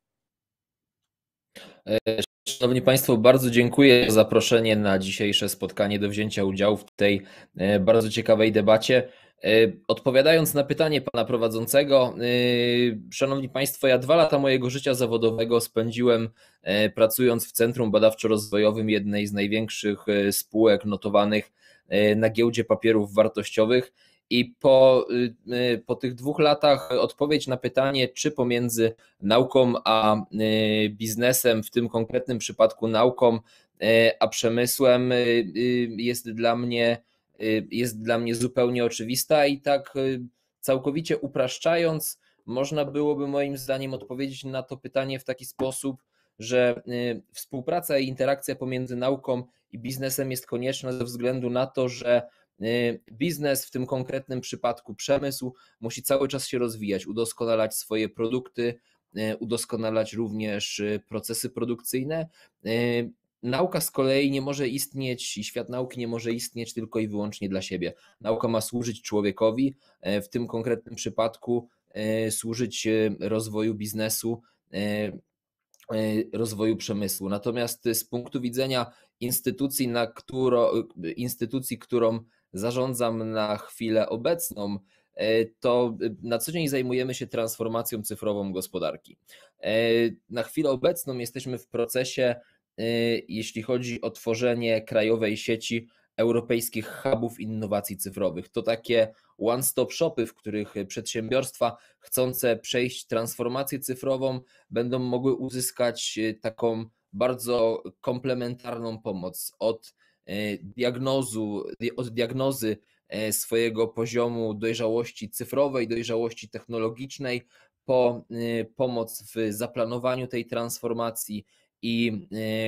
Szanowni Państwo, bardzo dziękuję za zaproszenie na dzisiejsze spotkanie, do wzięcia udziału w tej bardzo ciekawej debacie. Odpowiadając na pytanie pana prowadzącego, szanowni Państwo, ja 2 lata mojego życia zawodowego spędziłem pracując w Centrum Badawczo-Rozwojowym jednej z największych spółek notowanych na giełdzie papierów wartościowych. I po tych 2 latach odpowiedź na pytanie, czy pomiędzy nauką a biznesem, w tym konkretnym przypadku nauką a przemysłem, jest dla mnie zupełnie oczywista i tak całkowicie upraszczając, można byłoby moim zdaniem odpowiedzieć na to pytanie w taki sposób, że współpraca i interakcja pomiędzy nauką i biznesem jest konieczna ze względu na to, że biznes, w tym konkretnym przypadku przemysł, musi cały czas się rozwijać, udoskonalać swoje produkty, udoskonalać również procesy produkcyjne. Nauka z kolei nie może istnieć i świat nauki nie może istnieć tylko i wyłącznie dla siebie. Nauka ma służyć człowiekowi, w tym konkretnym przypadku służyć rozwoju biznesu, rozwoju przemysłu. Natomiast z punktu widzenia instytucji, którą zarządzam na chwilę obecną, to na co dzień zajmujemy się transformacją cyfrową gospodarki. Na chwilę obecną jesteśmy w procesie, jeśli chodzi o tworzenie krajowej sieci europejskich hubów innowacji cyfrowych. To takie one-stop shopy, w których przedsiębiorstwa chcące przejść transformację cyfrową będą mogły uzyskać taką bardzo komplementarną pomoc od diagnozy swojego poziomu dojrzałości cyfrowej, dojrzałości technologicznej, po pomoc w zaplanowaniu tej transformacji i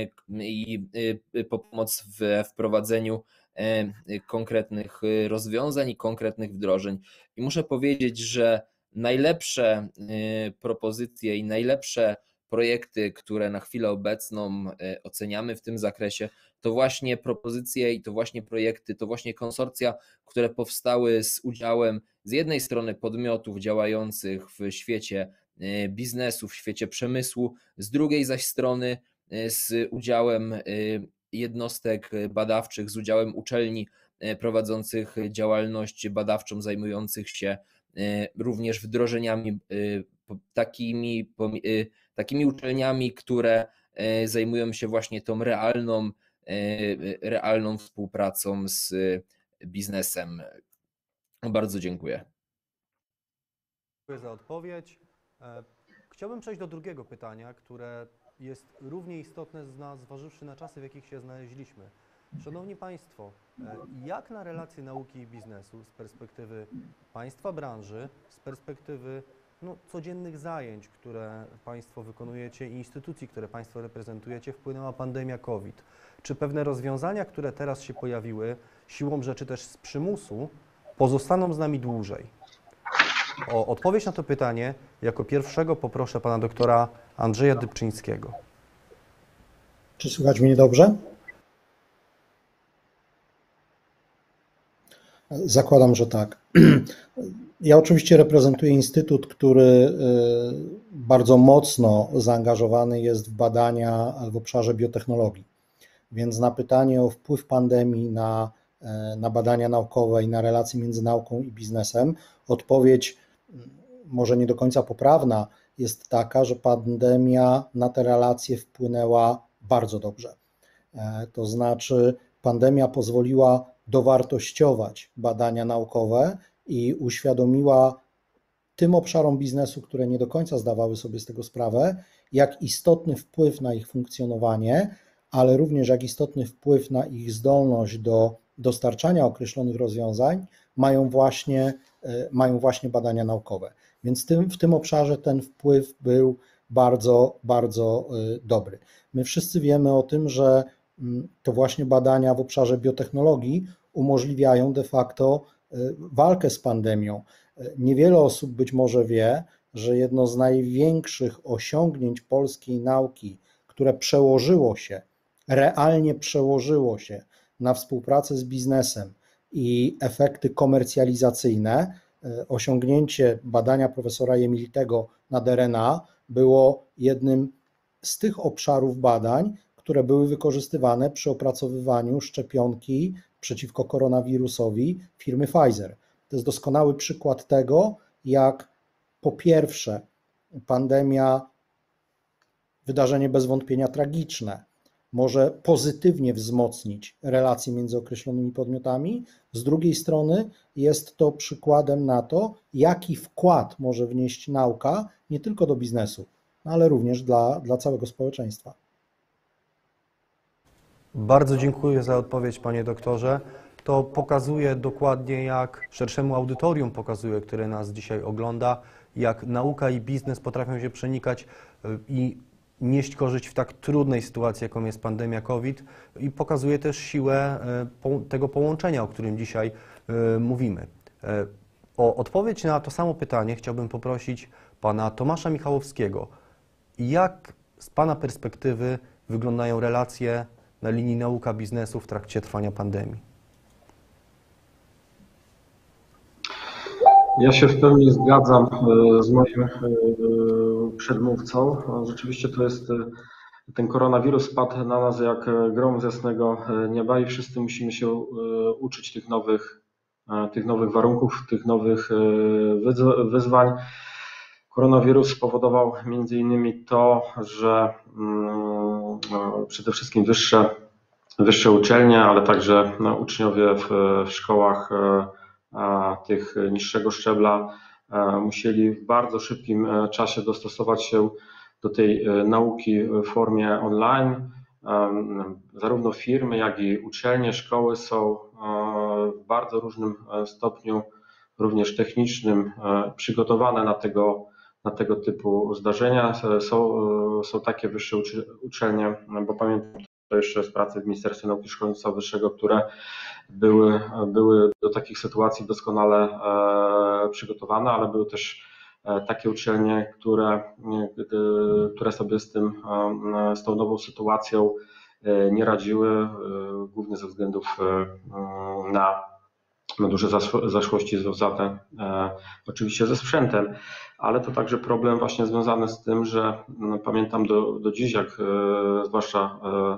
po pomoc w wprowadzeniu konkretnych rozwiązań i konkretnych wdrożeń. I muszę powiedzieć, że najlepsze propozycje i najlepsze projekty, które na chwilę obecną oceniamy w tym zakresie, to właśnie propozycje i to właśnie projekty, to właśnie konsorcja, które powstały z udziałem z jednej strony podmiotów działających w świecie biznesu, w świecie przemysłu, z drugiej zaś strony z udziałem jednostek badawczych, z udziałem uczelni prowadzących działalność badawczą, zajmujących się również wdrożeniami, takimi uczelniami, które zajmują się właśnie tą realną współpracą z biznesem. Bardzo dziękuję. Dziękuję za odpowiedź. Chciałbym przejść do drugiego pytania, które jest równie istotne, zważywszy na czasy, w jakich się znaleźliśmy. Szanowni Państwo, jak na relacje nauki i biznesu z perspektywy Państwa branży, z perspektywy codziennych zajęć, które Państwo wykonujecie i instytucji, które Państwo reprezentujecie, wpłynęła pandemia COVID? Czy pewne rozwiązania, które teraz się pojawiły, siłą rzeczy też z przymusu, pozostaną z nami dłużej? O odpowiedź na to pytanie jako pierwszego poproszę pana doktora Andrzeja Dybczyńskiego. Czy słychać mnie dobrze? Zakładam, że tak. Ja oczywiście reprezentuję instytut, który bardzo mocno zaangażowany jest w badania w obszarze biotechnologii. Więc na pytanie o wpływ pandemii na badania naukowe i na relacje między nauką i biznesem, odpowiedź może nie do końca poprawna, jest taka, że pandemia na te relacje wpłynęła bardzo dobrze. To znaczy, pandemia pozwoliła dowartościować badania naukowe i uświadomiła tym obszarom biznesu, które nie do końca zdawały sobie z tego sprawę, jak istotny wpływ na ich funkcjonowanie, ale również jak istotny wpływ na ich zdolność do dostarczania określonych rozwiązań mają właśnie badania naukowe. Więc w tym obszarze ten wpływ był bardzo, bardzo dobry. My wszyscy wiemy o tym, że to właśnie badania w obszarze biotechnologii umożliwiają de facto walkę z pandemią. Niewiele osób być może wie, że jedno z największych osiągnięć polskiej nauki, które realnie przełożyło się na współpracę z biznesem i efekty komercjalizacyjne, osiągnięcie badania profesora Jemilitego nad RNA było jednym z tych obszarów badań, które były wykorzystywane przy opracowywaniu szczepionki przeciwko koronawirusowi firmy Pfizer. To jest doskonały przykład tego, jak po pierwsze pandemia, wydarzenie bez wątpienia tragiczne, może pozytywnie wzmocnić relacje między określonymi podmiotami, z drugiej strony jest to przykładem na to, jaki wkład może wnieść nauka nie tylko do biznesu, ale również dla całego społeczeństwa. Bardzo dziękuję za odpowiedź, panie doktorze. To pokazuje dokładnie, jak szerszemu audytorium pokazuje, które nas dzisiaj ogląda, jak nauka i biznes potrafią się przenikać i nieść korzyść w tak trudnej sytuacji, jaką jest pandemia COVID, i pokazuje też siłę tego połączenia, o którym dzisiaj mówimy. O odpowiedź na to samo pytanie chciałbym poprosić pana Tomasza Michałowskiego. Jak z pana perspektywy wyglądają relacje na linii nauka-biznesu w trakcie trwania pandemii? Ja się w pełni zgadzam z moim przedmówcą. Rzeczywiście to jest, ten koronawirus spadł na nas jak grom z jasnego nieba i wszyscy musimy się uczyć tych nowych warunków, tych nowych wyzwań. Koronawirus spowodował między innymi to, że przede wszystkim wyższe uczelnie, ale także uczniowie w szkołach tych niższego szczebla musieli w bardzo szybkim czasie dostosować się do tej nauki w formie online. Zarówno firmy, jak i uczelnie, szkoły są w bardzo różnym stopniu, również technicznym, przygotowane na tego typu zdarzenia. Są takie wyższe uczelnie, bo pamiętam to jeszcze z pracy w Ministerstwie Nauki i Szkolnictwa Wyższego, które były do takich sytuacji doskonale przygotowane, ale były też takie uczelnie, które sobie z tą nową sytuacją nie radziły, głównie ze względów na duże zaszłości związane oczywiście ze sprzętem, ale to także problem właśnie związany z tym, że pamiętam do dziś, jak zwłaszcza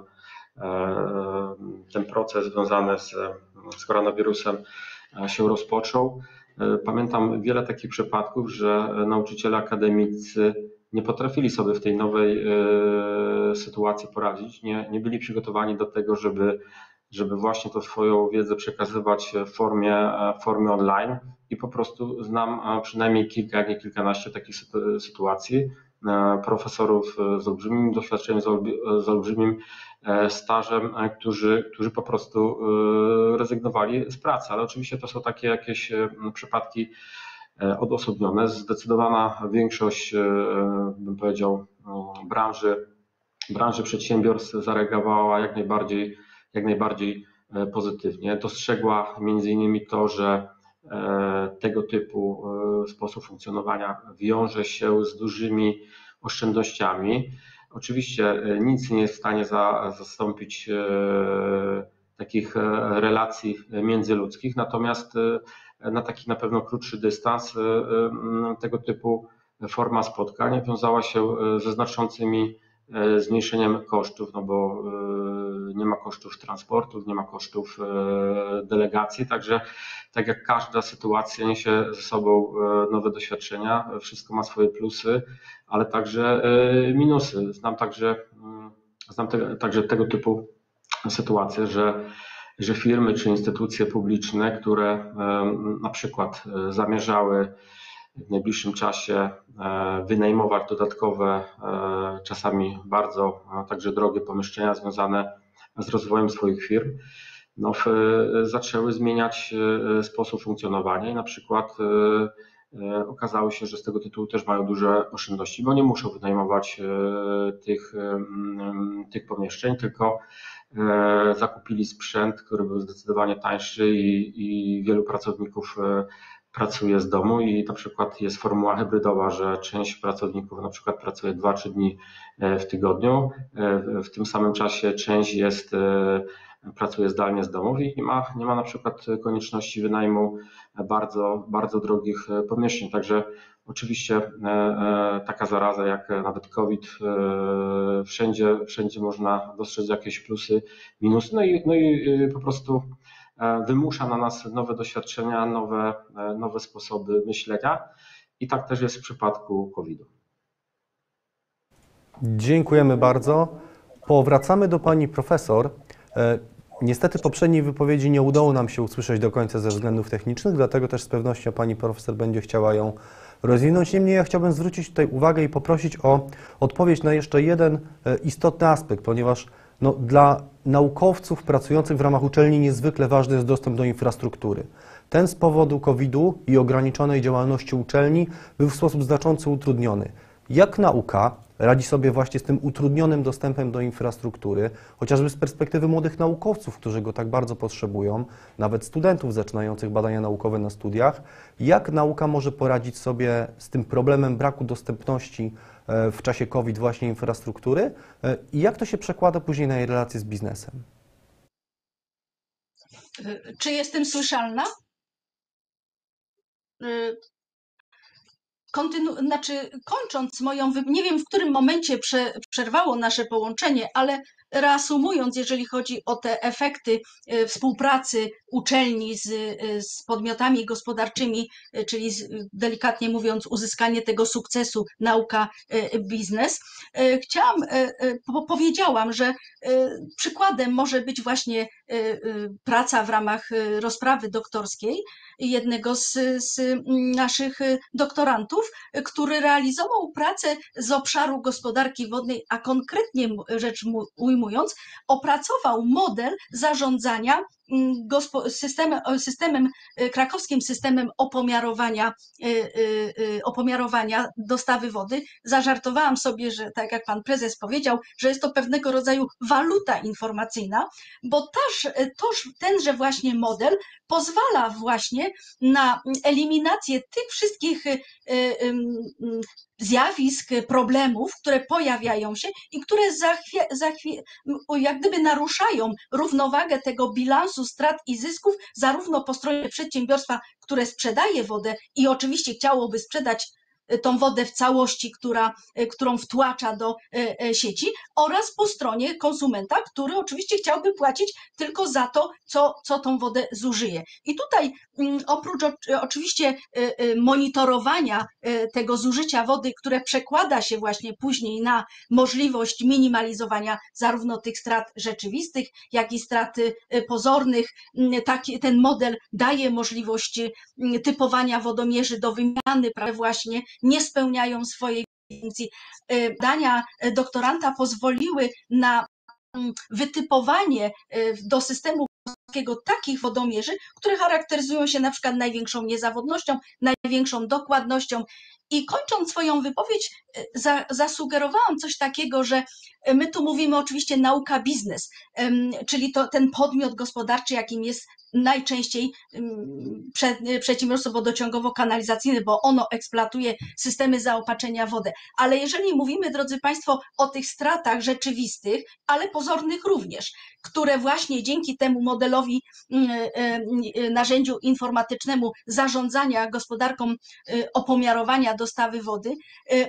ten proces związany z koronawirusem się rozpoczął. Pamiętam wiele takich przypadków, że nauczyciele akademicy nie potrafili sobie w tej nowej sytuacji poradzić, nie byli przygotowani do tego, żeby właśnie tą swoją wiedzę przekazywać w formie online i po prostu znam przynajmniej kilka, jak nie kilkanaście takich sytuacji, profesorów z olbrzymim doświadczeniem, z olbrzymim stażem, którzy po prostu rezygnowali z pracy, ale oczywiście to są takie jakieś przypadki odosobnione. Zdecydowana większość, bym powiedział, branży przedsiębiorstw zareagowała jak najbardziej pozytywnie. Dostrzegła między innymi to, że tego typu sposób funkcjonowania wiąże się z dużymi oszczędnościami. Oczywiście nic nie jest w stanie zastąpić takich relacji międzyludzkich, natomiast na taki na pewno krótszy dystans tego typu forma spotkań wiązała się ze znaczącymi zmniejszeniem kosztów, no bo nie ma kosztów transportów, nie ma kosztów delegacji, także tak jak każda sytuacja niesie ze sobą nowe doświadczenia, wszystko ma swoje plusy, ale także minusy. Znam także tego typu sytuacje, że firmy czy instytucje publiczne, które na przykład zamierzały w najbliższym czasie wynajmować dodatkowe, czasami bardzo także drogie pomieszczenia związane z rozwojem swoich firm, no, zaczęły zmieniać sposób funkcjonowania i na przykład okazało się, że z tego tytułu też mają duże oszczędności, bo nie muszą wynajmować tych pomieszczeń, tylko zakupili sprzęt, który był zdecydowanie tańszy i wielu pracowników pracuje z domu i na przykład jest formuła hybrydowa, że część pracowników na przykład pracuje 2-3 dni w tygodniu, w tym samym czasie część pracuje zdalnie z domu i nie ma na przykład konieczności wynajmu bardzo drogich pomieszczeń. Także oczywiście taka zaraza jak nawet COVID, wszędzie można dostrzec jakieś plusy, minusy, no i po prostu wymusza na nas nowe doświadczenia, nowe sposoby myślenia i tak też jest w przypadku COVID-u. Dziękujemy bardzo. Powracamy do pani profesor. Niestety poprzedniej wypowiedzi nie udało nam się usłyszeć do końca ze względów technicznych, dlatego też z pewnością pani profesor będzie chciała ją rozwinąć. Niemniej ja chciałbym zwrócić tutaj uwagę i poprosić o odpowiedź na jeszcze jeden istotny aspekt, ponieważ dla naukowców pracujących w ramach uczelni niezwykle ważny jest dostęp do infrastruktury. Ten z powodu COVID-u i ograniczonej działalności uczelni był w sposób znacząco utrudniony. Jak nauka radzi sobie właśnie z tym utrudnionym dostępem do infrastruktury, chociażby z perspektywy młodych naukowców, którzy go tak bardzo potrzebują, nawet studentów zaczynających badania naukowe na studiach, jak nauka może poradzić sobie z tym problemem braku dostępności w czasie COVID właśnie infrastruktury i jak to się przekłada później na jej relacje z biznesem? Czy jestem słyszalna? Kończąc nie wiem w którym momencie przerwało nasze połączenie, ale reasumując, jeżeli chodzi o te efekty współpracy uczelni z podmiotami gospodarczymi, czyli delikatnie mówiąc uzyskanie tego sukcesu nauka-biznes, powiedziałam, że przykładem może być właśnie praca w ramach rozprawy doktorskiej jednego z naszych doktorantów, który realizował pracę z obszaru gospodarki wodnej, a konkretnie rzecz ujmując, opracował model zarządzania krakowskim systemem opomiarowania dostawy wody. Zażartowałam sobie, że tak jak pan prezes powiedział, że jest to pewnego rodzaju waluta informacyjna, bo tenże właśnie model pozwala właśnie na eliminację tych wszystkich zjawisk, problemów, które pojawiają się i które jak gdyby naruszają równowagę tego bilansu strat i zysków zarówno po stronie przedsiębiorstwa, które sprzedaje wodę i oczywiście chciałoby sprzedać tą wodę w całości, którą wtłacza do sieci, oraz po stronie konsumenta, który oczywiście chciałby płacić tylko za to, co tą wodę zużyje. I tutaj oprócz oczywiście monitorowania tego zużycia wody, które przekłada się właśnie później na możliwość minimalizowania zarówno tych strat rzeczywistych, jak i strat pozornych, ten model daje możliwość typowania wodomierzy do wymiany, właśnie nie spełniają swojej funkcji. Badania doktoranta pozwoliły na wytypowanie do systemu takich wodomierzy, które charakteryzują się na przykład największą niezawodnością, największą dokładnością. I kończąc swoją wypowiedź, zasugerowałam coś takiego, że my tu mówimy oczywiście nauka biznes, czyli to ten podmiot gospodarczy, jakim jest najczęściej przedsiębiorstwo wodociągowo-kanalizacyjne, bo ono eksploatuje systemy zaopatrzenia w wodę. Ale jeżeli mówimy, drodzy Państwo, o tych stratach rzeczywistych, ale pozornych również, które właśnie dzięki temu modelowi, narzędziu informatycznemu zarządzania gospodarką opomiarowania dostawy wody,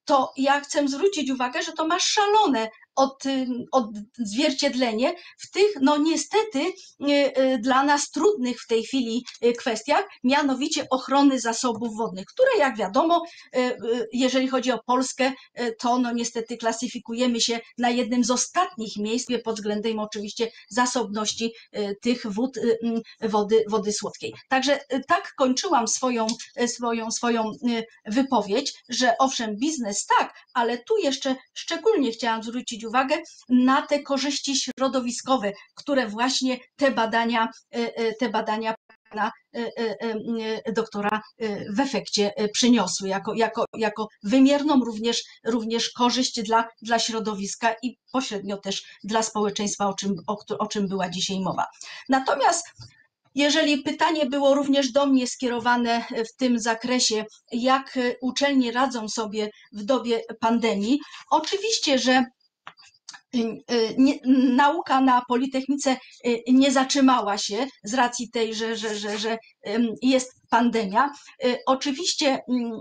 to ja chcę zwrócić uwagę, że to ma szalone odzwierciedlenie w tych, no niestety, dla nas trudnych w tej chwili kwestiach, mianowicie ochrony zasobów wodnych, które jak wiadomo, jeżeli chodzi o Polskę, to no niestety klasyfikujemy się na jednym z ostatnich miejsc pod względem oczywiście zasobności tych wód, wody słodkiej. Także tak kończyłam swoją wypowiedź, że owszem, biznes tak, ale tu jeszcze szczególnie chciałam zwrócić uwagę na te korzyści środowiskowe, które właśnie te badania pana doktora w efekcie przyniosły jako wymierną również korzyść dla środowiska i pośrednio też dla społeczeństwa, o czym była dzisiaj mowa. Natomiast jeżeli pytanie było również do mnie skierowane w tym zakresie, jak uczelnie radzą sobie w dobie pandemii, oczywiście, że nauka na Politechnice nie zatrzymała się z racji tej, że jest pandemia. Oczywiście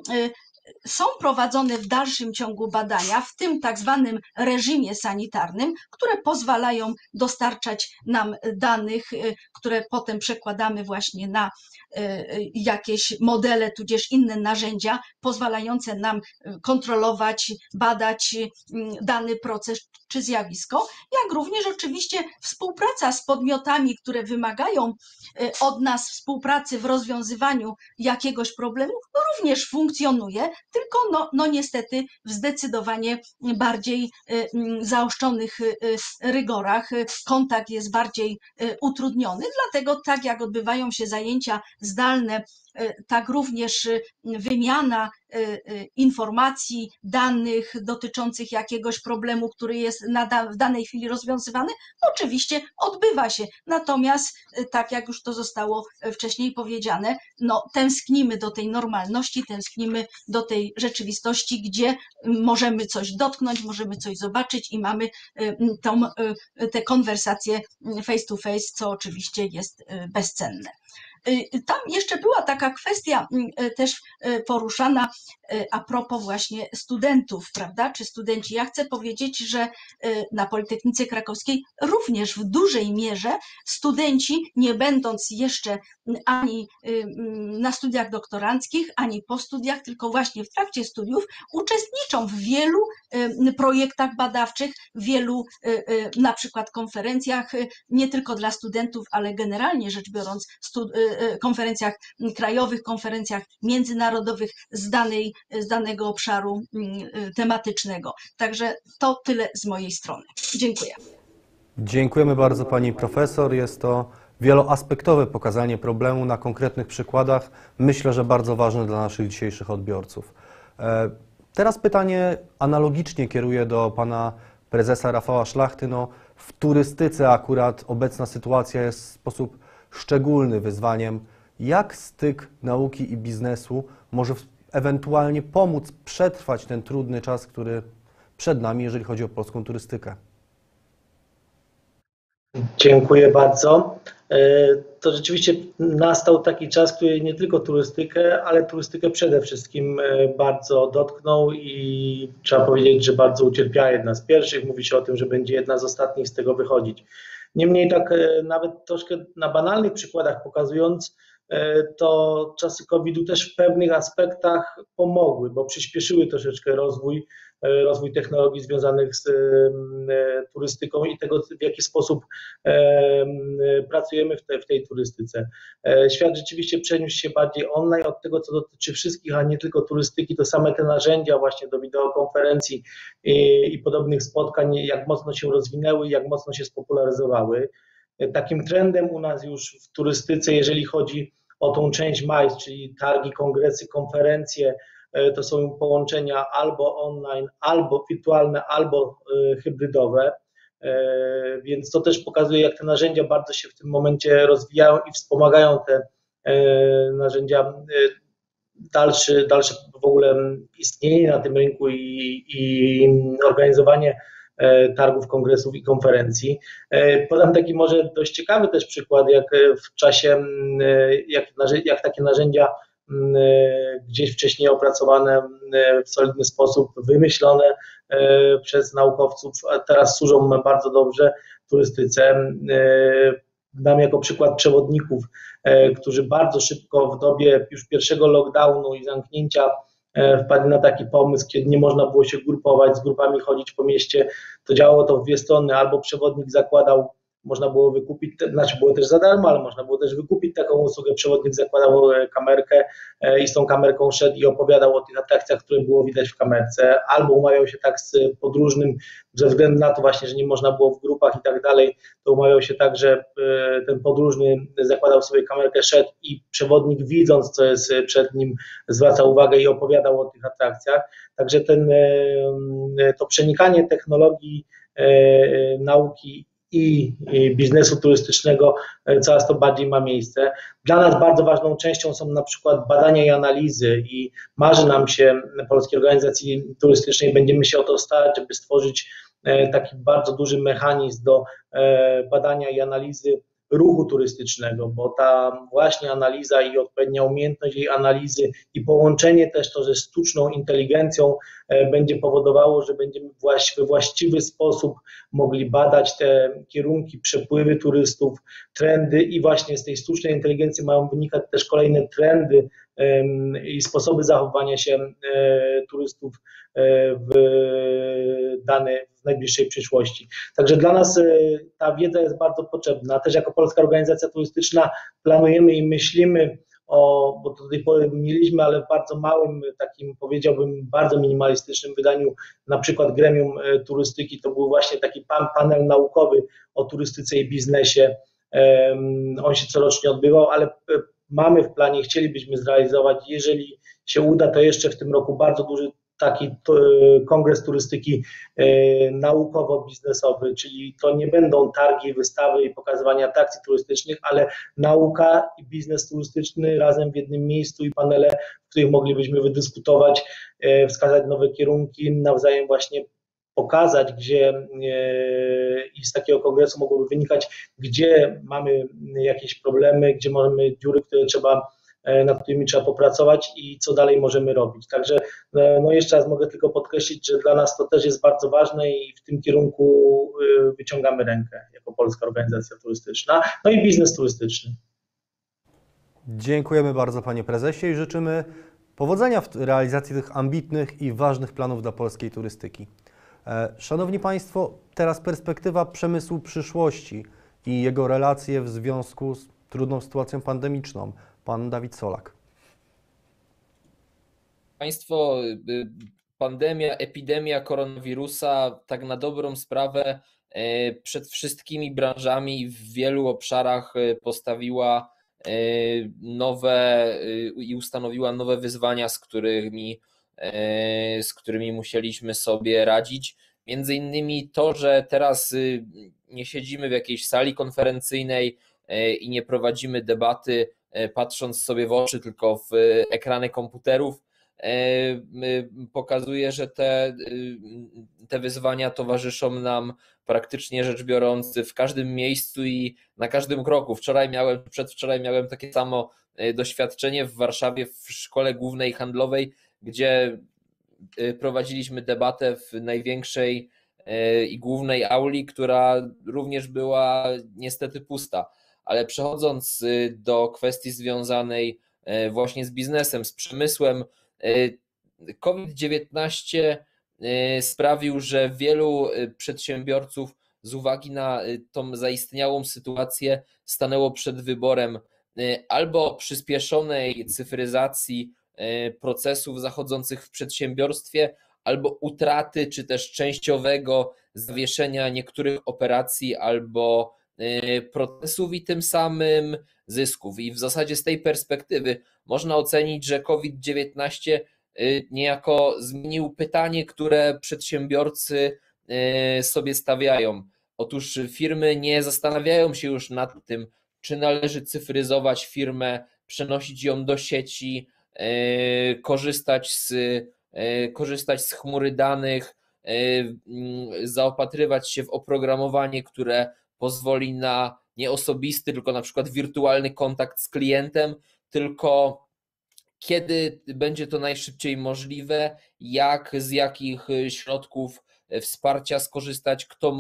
są prowadzone w dalszym ciągu badania, w tym tak zwanym reżimie sanitarnym, które pozwalają dostarczać nam danych, które potem przekładamy właśnie na jakieś modele, tudzież inne narzędzia pozwalające nam kontrolować, badać dany proces czy zjawisko, jak również oczywiście współpraca z podmiotami, które wymagają od nas współpracy w rozwiązywaniu jakiegoś problemu, również funkcjonuje, tylko no niestety w zdecydowanie bardziej zaostrzonych rygorach. Kontakt jest bardziej utrudniony, dlatego tak jak odbywają się zajęcia zdalne, tak również wymiana informacji, danych dotyczących jakiegoś problemu, który jest w danej chwili rozwiązywany, oczywiście odbywa się. Natomiast, tak jak już to zostało wcześniej powiedziane, no, tęsknimy do tej normalności, tęsknimy do tej rzeczywistości, gdzie możemy coś dotknąć, możemy coś zobaczyć i mamy te konwersacje face to face, co oczywiście jest bezcenne. Tam jeszcze była taka kwestia też poruszana a propos właśnie studentów, prawda, czy studenci. Ja chcę powiedzieć, że na Politechnice Krakowskiej również w dużej mierze studenci, nie będąc jeszcze ani na studiach doktoranckich, ani po studiach, tylko właśnie w trakcie studiów uczestniczą w wielu projektach badawczych, w wielu na przykład konferencjach, nie tylko dla studentów, ale generalnie rzecz biorąc konferencjach krajowych, konferencjach międzynarodowych z danego obszaru tematycznego. Także to tyle z mojej strony. Dziękuję. Dziękujemy bardzo pani profesor. Jest to wieloaspektowe pokazanie problemu na konkretnych przykładach. Myślę, że bardzo ważne dla naszych dzisiejszych odbiorców. Teraz pytanie analogicznie kieruję do pana prezesa Rafała Szlachty. No, w turystyce akurat obecna sytuacja jest w sposób szczególny wyzwaniem. Jak styk nauki i biznesu może ewentualnie pomóc przetrwać ten trudny czas, który przed nami, jeżeli chodzi o polską turystykę? Dziękuję bardzo. To rzeczywiście nastał taki czas, który nie tylko turystykę, ale turystykę przede wszystkim bardzo dotknął i trzeba powiedzieć, że bardzo ucierpiała, jedna z pierwszych. Mówi się o tym, że będzie jedna z ostatnich z tego wychodzić. Niemniej tak nawet troszkę na banalnych przykładach pokazując, to czasy COVID-u też w pewnych aspektach pomogły, bo przyspieszyły troszeczkę rozwój technologii związanych z turystyką i tego, w jaki sposób pracujemy w tej turystyce. Świat rzeczywiście przeniósł się bardziej online od tego, co dotyczy wszystkich, a nie tylko turystyki. To same te narzędzia właśnie do wideokonferencji i podobnych spotkań, jak mocno się rozwinęły, jak mocno się spopularyzowały. Takim trendem u nas już w turystyce, jeżeli chodzi o tą część MICE, czyli targi, kongresy, konferencje, to są połączenia albo online, albo wirtualne, albo hybrydowe, więc to też pokazuje, jak te narzędzia bardzo się w tym momencie rozwijają i wspomagają te narzędzia dalsze w ogóle istnienie na tym rynku i organizowanie targów, kongresów i konferencji. Podam taki może dość ciekawy też przykład, jak w czasie, jak takie narzędzia gdzieś wcześniej opracowane w solidny sposób, wymyślone przez naukowców, a teraz służą bardzo dobrze turystyce. Dam jako przykład przewodników, którzy bardzo szybko w dobie już pierwszego lockdownu i zamknięcia wpadli na taki pomysł, kiedy nie można było się grupować, z grupami chodzić po mieście. To działało to w dwie strony, albo przewodnik zakładał, można było wykupić, znaczy było też za darmo, ale można było też wykupić taką usługę. Przewodnik zakładał kamerkę i z tą kamerką szedł i opowiadał o tych atrakcjach, które było widać w kamerce, albo umawiał się tak z podróżnym, ze względu na to właśnie, że nie można było w grupach i tak dalej, to umawiał się tak, że ten podróżny zakładał sobie kamerkę, szedł i przewodnik, widząc co jest przed nim, zwracał uwagę i opowiadał o tych atrakcjach. Także to przenikanie technologii, nauki i biznesu turystycznego coraz to bardziej ma miejsce. Dla nas bardzo ważną częścią są na przykład badania i analizy i marzy nam się Polskiej Organizacji Turystycznej, będziemy się o to starać, żeby stworzyć taki bardzo duży mechanizm do badania i analizy ruchu turystycznego, bo ta właśnie analiza i odpowiednia umiejętność jej analizy i połączenie też to ze sztuczną inteligencją będzie powodowało, że będziemy we właściwy sposób mogli badać te kierunki, przepływy turystów, trendy i właśnie z tej sztucznej inteligencji mają wynikać też kolejne trendy i sposoby zachowania się turystów w najbliższej przyszłości. Także dla nas ta wiedza jest bardzo potrzebna. Też jako Polska Organizacja Turystyczna planujemy i myślimy bo do tej pory mieliśmy, ale w bardzo małym, takim powiedziałbym bardzo minimalistycznym wydaniu, na przykład Gremium Turystyki, to był właśnie taki panel naukowy o turystyce i biznesie. On się corocznie odbywał, ale mamy w planie, chcielibyśmy zrealizować, jeżeli się uda, to jeszcze w tym roku bardzo duży taki kongres turystyki naukowo-biznesowy, czyli to nie będą targi, wystawy i pokazywanie atrakcji turystycznych, ale nauka i biznes turystyczny razem w jednym miejscu i panele, w których moglibyśmy wydyskutować, wskazać nowe kierunki, nawzajem właśnie pokazać, gdzie i z takiego kongresu mogłoby wynikać, gdzie mamy jakieś problemy, gdzie mamy dziury, nad którymi trzeba popracować i co dalej możemy robić. Także no jeszcze raz mogę tylko podkreślić, że dla nas to też jest bardzo ważne i w tym kierunku wyciągamy rękę jako Polska Organizacja Turystyczna, no i biznes turystyczny. Dziękujemy bardzo panie prezesie i życzymy powodzenia w realizacji tych ambitnych i ważnych planów dla polskiej turystyki. Szanowni Państwo, teraz perspektywa przemysłu przyszłości i jego relacje w związku z trudną sytuacją pandemiczną. Pan Dawid Solak. Państwo, pandemia, epidemia koronawirusa tak na dobrą sprawę przed wszystkimi branżami w wielu obszarach postawiła nowe i ustanowiła nowe wyzwania, z którymi musieliśmy sobie radzić. Między innymi to, że teraz nie siedzimy w jakiejś sali konferencyjnej i nie prowadzimy debaty patrząc sobie w oczy, tylko w ekrany komputerów, pokazuje, że te wyzwania towarzyszą nam praktycznie rzecz biorąc w każdym miejscu i na każdym kroku. Przedwczoraj miałem takie samo doświadczenie w Warszawie w Szkole Głównej Handlowej, gdzie prowadziliśmy debatę w największej i głównej auli, która również była niestety pusta. Ale przechodząc do kwestii związanej właśnie z biznesem, z przemysłem, COVID-19 sprawił, że wielu przedsiębiorców z uwagi na tą zaistniałą sytuację stanęło przed wyborem albo przyspieszonej cyfryzacji procesów zachodzących w przedsiębiorstwie, albo utraty czy też częściowego zawieszenia niektórych operacji albo procesów i tym samym zysków. I w zasadzie z tej perspektywy można ocenić, że COVID-19 niejako zmienił pytanie, które przedsiębiorcy sobie stawiają. Otóż firmy nie zastanawiają się już nad tym, czy należy cyfryzować firmę, przenosić ją do sieci, korzystać z chmury danych, zaopatrywać się w oprogramowanie, które pozwoli na nie osobisty, tylko na przykład wirtualny kontakt z klientem, tylko kiedy będzie to najszybciej możliwe, z jakich środków wsparcia skorzystać, kto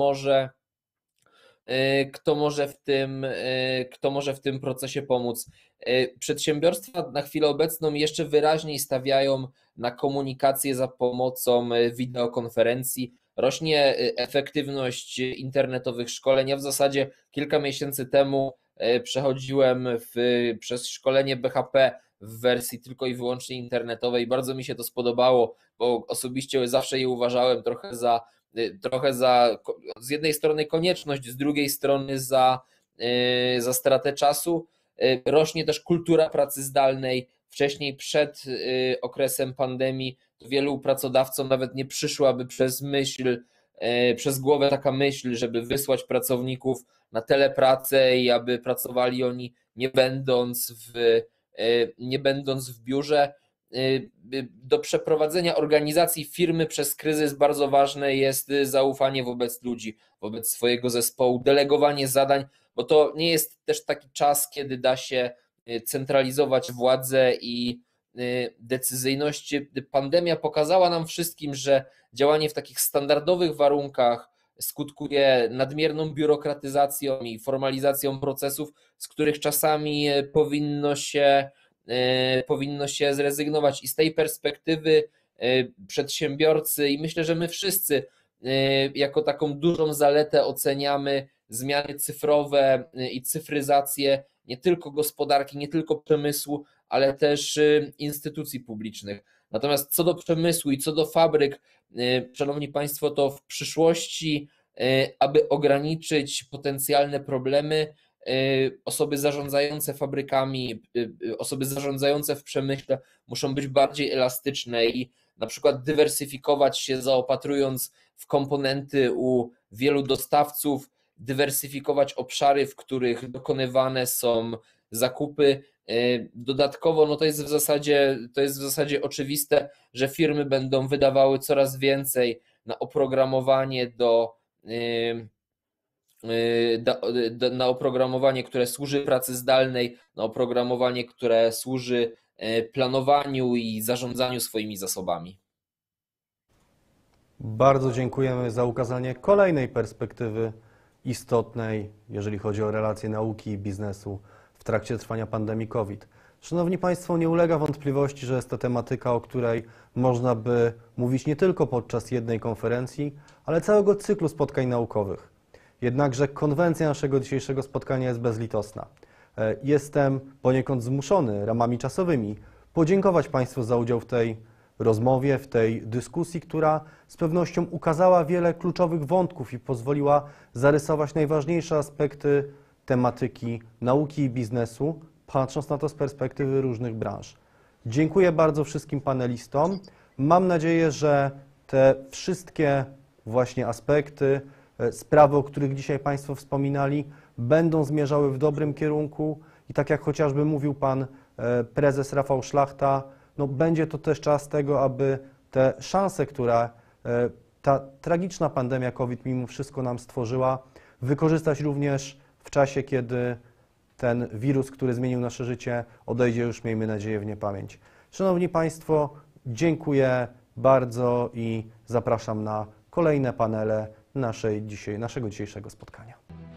może w tym procesie pomóc. Przedsiębiorstwa na chwilę obecną jeszcze wyraźniej stawiają na komunikację za pomocą wideokonferencji. Rośnie efektywność internetowych szkoleń. Ja w zasadzie kilka miesięcy temu przechodziłem przez szkolenie BHP w wersji tylko i wyłącznie internetowej. Bardzo mi się to spodobało, bo osobiście zawsze je uważałem trochę za z jednej strony konieczność, z drugiej strony za stratę czasu. Rośnie też kultura pracy zdalnej. Wcześniej, przed okresem pandemii, wielu pracodawcom nawet nie przyszłaby przez głowę taka myśl, żeby wysłać pracowników na telepracę i aby pracowali oni nie będąc w biurze. Do przeprowadzenia organizacji firmy przez kryzys bardzo ważne jest zaufanie wobec ludzi, wobec swojego zespołu, delegowanie zadań, bo to nie jest też taki czas, kiedy da się centralizować władzę i decyzyjność. Pandemia pokazała nam wszystkim, że działanie w takich standardowych warunkach skutkuje nadmierną biurokratyzacją i formalizacją procesów, z których czasami powinno się zrezygnować. I z tej perspektywy przedsiębiorcy i myślę, że my wszyscy jako taką dużą zaletę oceniamy zmiany cyfrowe i cyfryzację nie tylko gospodarki, nie tylko przemysłu, ale też instytucji publicznych. Natomiast co do przemysłu i co do fabryk, szanowni państwo, to w przyszłości, aby ograniczyć potencjalne problemy, osoby zarządzające fabrykami, osoby zarządzające w przemyśle muszą być bardziej elastyczne i na przykład dywersyfikować się, zaopatrując w komponenty u wielu dostawców, dywersyfikować obszary, w których dokonywane są zakupy. Dodatkowo to jest w zasadzie oczywiste, że firmy będą wydawały coraz więcej na oprogramowanie na oprogramowanie, które służy pracy zdalnej, na oprogramowanie, które służy planowaniu i zarządzaniu swoimi zasobami. Bardzo dziękujemy za ukazanie kolejnej perspektywy istotnej, jeżeli chodzi o relacje nauki i biznesu w trakcie trwania pandemii COVID. Szanowni Państwo, nie ulega wątpliwości, że jest to tematyka, o której można by mówić nie tylko podczas jednej konferencji, ale całego cyklu spotkań naukowych. Jednakże konwencja naszego dzisiejszego spotkania jest bezlitosna. Jestem poniekąd zmuszony ramami czasowymi podziękować Państwu za udział w tej rozmowie, w tej dyskusji, która z pewnością ukazała wiele kluczowych wątków i pozwoliła zarysować najważniejsze aspekty tematyki nauki i biznesu, patrząc na to z perspektywy różnych branż. Dziękuję bardzo wszystkim panelistom. Mam nadzieję, że te wszystkie właśnie aspekty, sprawy, o których dzisiaj Państwo wspominali, będą zmierzały w dobrym kierunku i tak jak chociażby mówił Pan Prezes Rafał Szlachta, będzie to też czas tego, aby te szanse, które ta tragiczna pandemia COVID mimo wszystko nam stworzyła, wykorzystać również w czasie, kiedy ten wirus, który zmienił nasze życie, odejdzie już, miejmy nadzieję, w niepamięć. Szanowni Państwo, dziękuję bardzo i zapraszam na kolejne panele naszego dzisiejszego spotkania.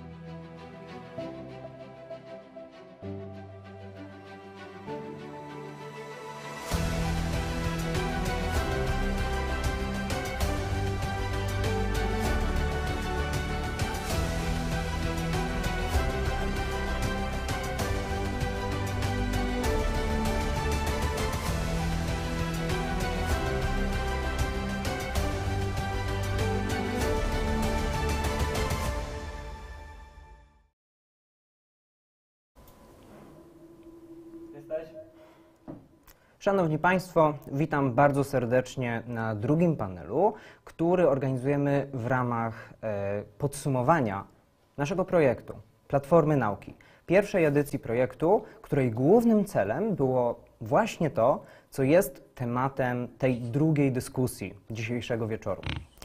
Szanowni Państwo, witam bardzo serdecznie na drugim panelu, który organizujemy w ramach podsumowania naszego projektu Platformy Nauki. Pierwszej edycji projektu, której głównym celem było właśnie to, co jest tematem tej drugiej dyskusji dzisiejszego wieczoru.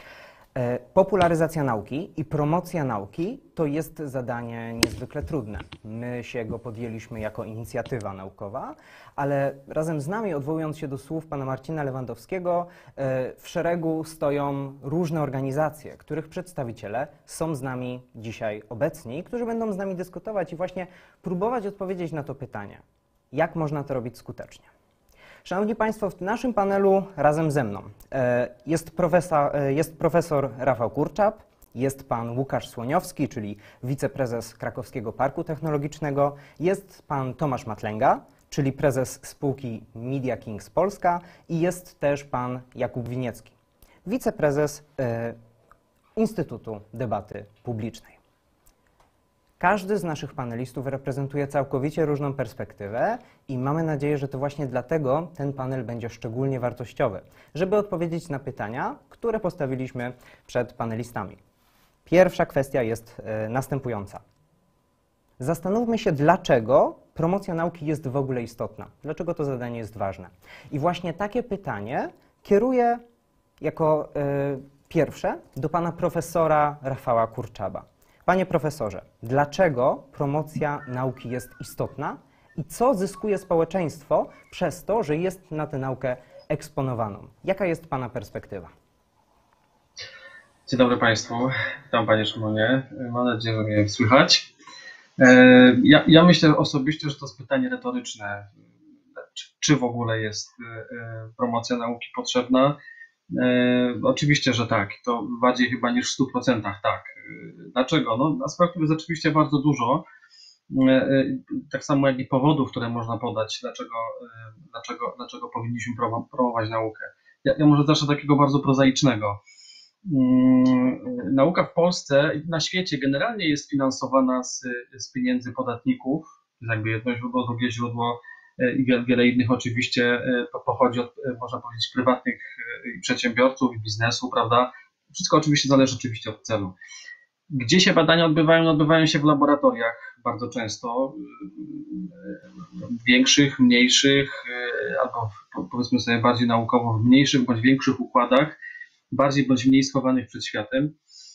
Popularyzacja nauki i promocja nauki to jest zadanie niezwykle trudne. My się go podjęliśmy jako inicjatywa naukowa, ale razem z nami, odwołując się do słów pana Marcina Lewandowskiego, w szeregu stoją różne organizacje, których przedstawiciele są z nami dzisiaj obecni, którzy będą z nami dyskutować i właśnie próbować odpowiedzieć na to pytanie, jak można to robić skutecznie. Szanowni Państwo, w naszym panelu razem ze mną jest profesor Rafał Kurczab, jest pan Łukasz Słoniowski, czyli wiceprezes Krakowskiego Parku Technologicznego, jest pan Tomasz Matlęga, czyli prezes spółki Media Kings Polska i jest też pan Jakub Winiecki, wiceprezes Instytutu Debaty Publicznej. Każdy z naszych panelistów reprezentuje całkowicie różną perspektywę i mamy nadzieję, że to właśnie dlatego ten panel będzie szczególnie wartościowy, żeby odpowiedzieć na pytania, które postawiliśmy przed panelistami. Pierwsza kwestia jest następująca. Zastanówmy się, dlaczego promocja nauki jest w ogóle istotna, dlaczego to zadanie jest ważne. I właśnie takie pytanie kieruję jako pierwsze do pana profesora Rafała Kurczaba. Panie profesorze, dlaczego promocja nauki jest istotna i co zyskuje społeczeństwo przez to, że jest na tę naukę eksponowaną? Jaka jest pana perspektywa? Dzień dobry Państwu, witam Panie Szymonie, mam nadzieję, że mnie słychać. Ja myślę osobiście, że to jest pytanie retoryczne, czy w ogóle jest promocja nauki potrzebna? Oczywiście, że tak, to bardziej chyba niż w 100% tak. Dlaczego? No, aspektów jest oczywiście bardzo dużo, tak samo jak i powodów, które można podać, dlaczego powinniśmy promować naukę. Ja może zacznę takiego bardzo prozaicznego. Nauka w Polsce i na świecie generalnie jest finansowana z pieniędzy podatników, jakby jedno źródło, drugie źródło i wiele innych oczywiście pochodzi od, można powiedzieć, prywatnych przedsiębiorców i biznesu, prawda? Wszystko oczywiście zależy od celu. Gdzie się badania odbywają? Odbywają się w laboratoriach bardzo często, większych, mniejszych, albo powiedzmy sobie bardziej naukowo w mniejszych bądź większych układach, bardziej bądź mniej schowanych przed światem.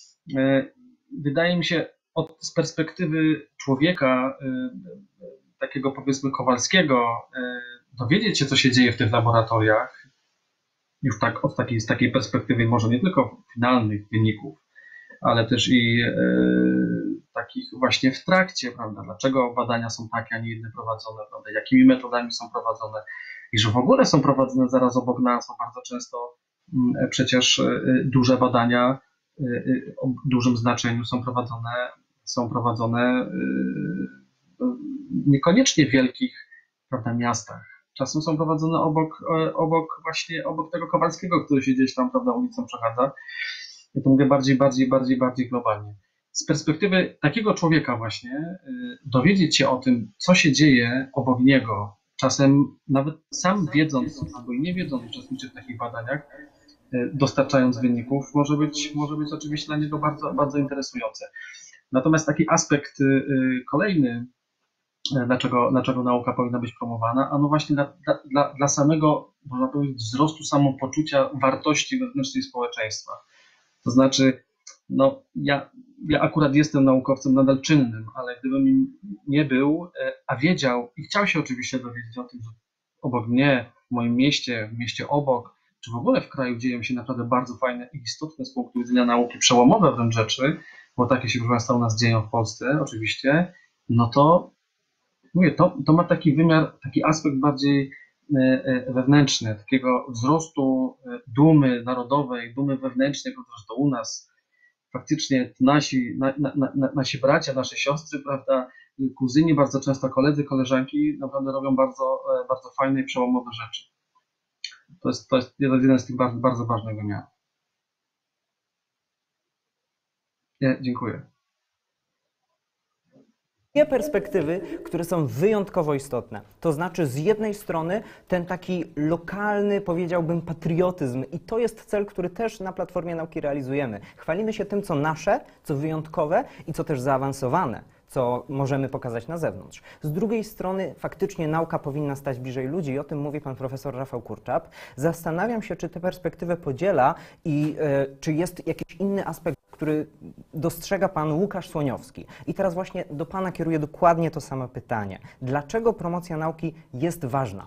Wydaje mi się, z perspektywy człowieka, takiego powiedzmy Kowalskiego, dowiedzieć się, co się dzieje w tych laboratoriach, już tak z takiej perspektywy może nie tylko finalnych wyników, ale też i takich właśnie w trakcie, prawda, dlaczego badania są takie, a nie inne prowadzone, prawda, jakimi metodami są prowadzone i że w ogóle są prowadzone zaraz obok nas, bo bardzo często przecież duże badania o dużym znaczeniu są prowadzone niekoniecznie w wielkich, prawda, miastach. Czasem są prowadzone obok tego Kowalskiego, który się gdzieś tam, prawda, ulicą przechadza. Ja to mówię bardziej globalnie. Z perspektywy takiego człowieka właśnie dowiedzieć się o tym, co się dzieje obok niego, czasem nawet sam wiedząc albo i nie wiedząc, uczestniczy w takich badaniach, dostarczając wyników, może być oczywiście dla niego bardzo interesujące. Natomiast taki aspekt kolejny, dlaczego nauka powinna być promowana, a no właśnie dla samego, można powiedzieć, wzrostu samopoczucia wartości wewnętrznej społeczeństwa. To znaczy, no ja akurat jestem naukowcem nadal czynnym, ale gdybym im nie był, a wiedział i chciał się oczywiście dowiedzieć o tym, że obok mnie, w moim mieście, w mieście obok, czy w ogóle w kraju dzieją się naprawdę bardzo fajne i istotne z punktu widzenia nauki, przełomowe wręcz rzeczy, bo takie się, proszę Państwa, u nas dzieją w Polsce oczywiście, no to mówię, to ma taki wymiar, taki aspekt bardziej wewnętrzny, takiego wzrostu dumy narodowej, dumy wewnętrznej, prawda, że to u nas faktycznie nasi bracia, nasze siostry, prawda, kuzyni, bardzo często koledzy, koleżanki naprawdę robią bardzo fajne i przełomowe rzeczy. To jest jeden z tych bardzo ważnych wymiarów. Dziękuję. Dwie perspektywy, które są wyjątkowo istotne. To znaczy z jednej strony ten taki lokalny, powiedziałbym, patriotyzm i to jest cel, który też na Platformie Nauki realizujemy. Chwalimy się tym, co nasze, co wyjątkowe i co też zaawansowane, co możemy pokazać na zewnątrz. Z drugiej strony faktycznie nauka powinna stać bliżej ludzi i o tym mówi pan profesor Rafał Kurczap. Zastanawiam się, czy tę perspektywę podziela i czy jest jakiś inny aspekt, który dostrzega pan Łukasz Słoniowski. I teraz właśnie do pana kieruję dokładnie to samo pytanie. Dlaczego promocja nauki jest ważna?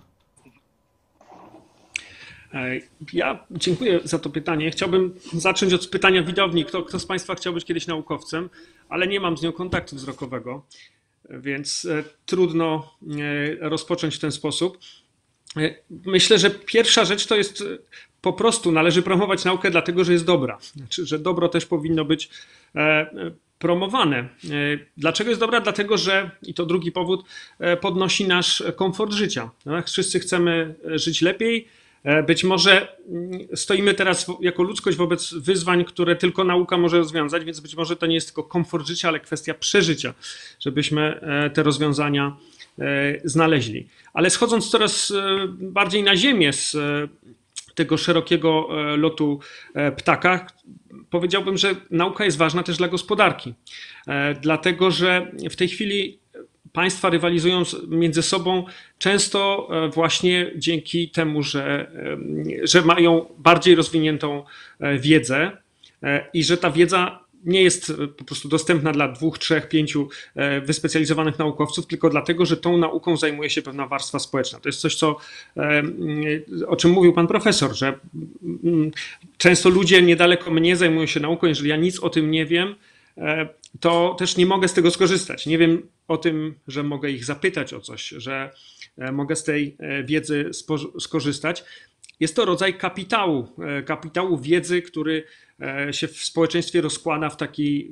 Ja dziękuję za to pytanie. Chciałbym zacząć od pytania widowni. Kto z Państwa chciał być kiedyś naukowcem, ale nie mam z nią kontaktu wzrokowego, więc trudno rozpocząć w ten sposób. Myślę, że pierwsza rzecz to jest po prostu należy promować naukę dlatego, że jest dobra. Znaczy, że dobro też powinno być promowane. Dlaczego jest dobra? Dlatego, że, i to drugi powód, podnosi nasz komfort życia. Wszyscy chcemy żyć lepiej. Być może stoimy teraz jako ludzkość wobec wyzwań, które tylko nauka może rozwiązać, więc być może to nie jest tylko komfort życia, ale kwestia przeżycia, żebyśmy te rozwiązania znaleźli. Ale schodząc coraz bardziej na ziemię z tego szerokiego lotu ptaka, powiedziałbym, że nauka jest ważna też dla gospodarki, dlatego że w tej chwili państwa rywalizują między sobą często właśnie dzięki temu, że mają bardziej rozwiniętą wiedzę i że ta wiedza nie jest po prostu dostępna dla 2, 3, 5 wyspecjalizowanych naukowców, tylko dlatego, że tą nauką zajmuje się pewna warstwa społeczna. To jest coś, o czym mówił pan profesor, że często ludzie niedaleko mnie zajmują się nauką, jeżeli ja nic o tym nie wiem, to też nie mogę z tego skorzystać. Nie wiem o tym, że mogę ich zapytać o coś, że mogę z tej wiedzy skorzystać. Jest to rodzaj kapitału wiedzy, który się w społeczeństwie rozkłada w taki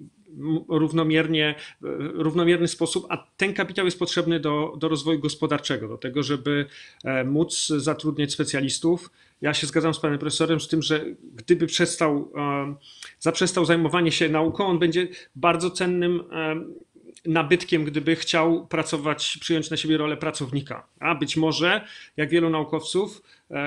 równomierny sposób, a ten kapitał jest potrzebny do rozwoju gospodarczego, do tego, żeby móc zatrudniać specjalistów. Ja się zgadzam z panem profesorem z tym, że gdyby zaprzestał zajmowanie się nauką, on będzie bardzo cennym nabytkiem, gdyby chciał przyjąć na siebie rolę pracownika. A być może, jak wielu naukowców,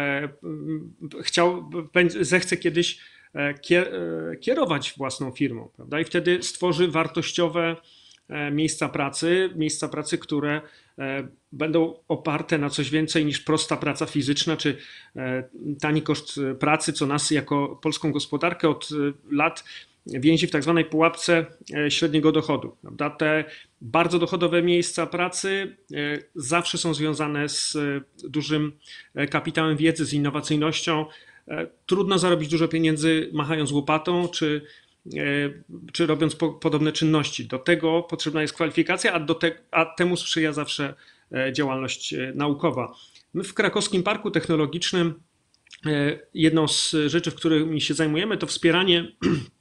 zechce kiedyś kierować własną firmą, prawda? I wtedy stworzy wartościowe miejsca pracy, które będą oparte na coś więcej niż prosta praca fizyczna, czy tani koszt pracy, co nas jako polską gospodarkę od lat więzi w tak zwanej pułapce średniego dochodu. Prawda? Te bardzo dochodowe miejsca pracy zawsze są związane z dużym kapitałem wiedzy, z innowacyjnością. Trudno zarobić dużo pieniędzy machając łopatą, czy robiąc podobne czynności. Do tego potrzebna jest kwalifikacja, a temu sprzyja zawsze działalność naukowa. My w Krakowskim Parku Technologicznym jedną z rzeczy, w którymi się zajmujemy, to wspieranie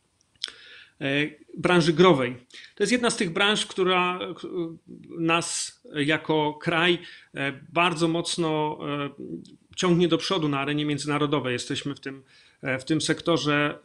branży growej. To jest jedna z tych branż, która nas jako kraj bardzo mocno ciągnie do przodu na arenie międzynarodowej. Jesteśmy w tym sektorze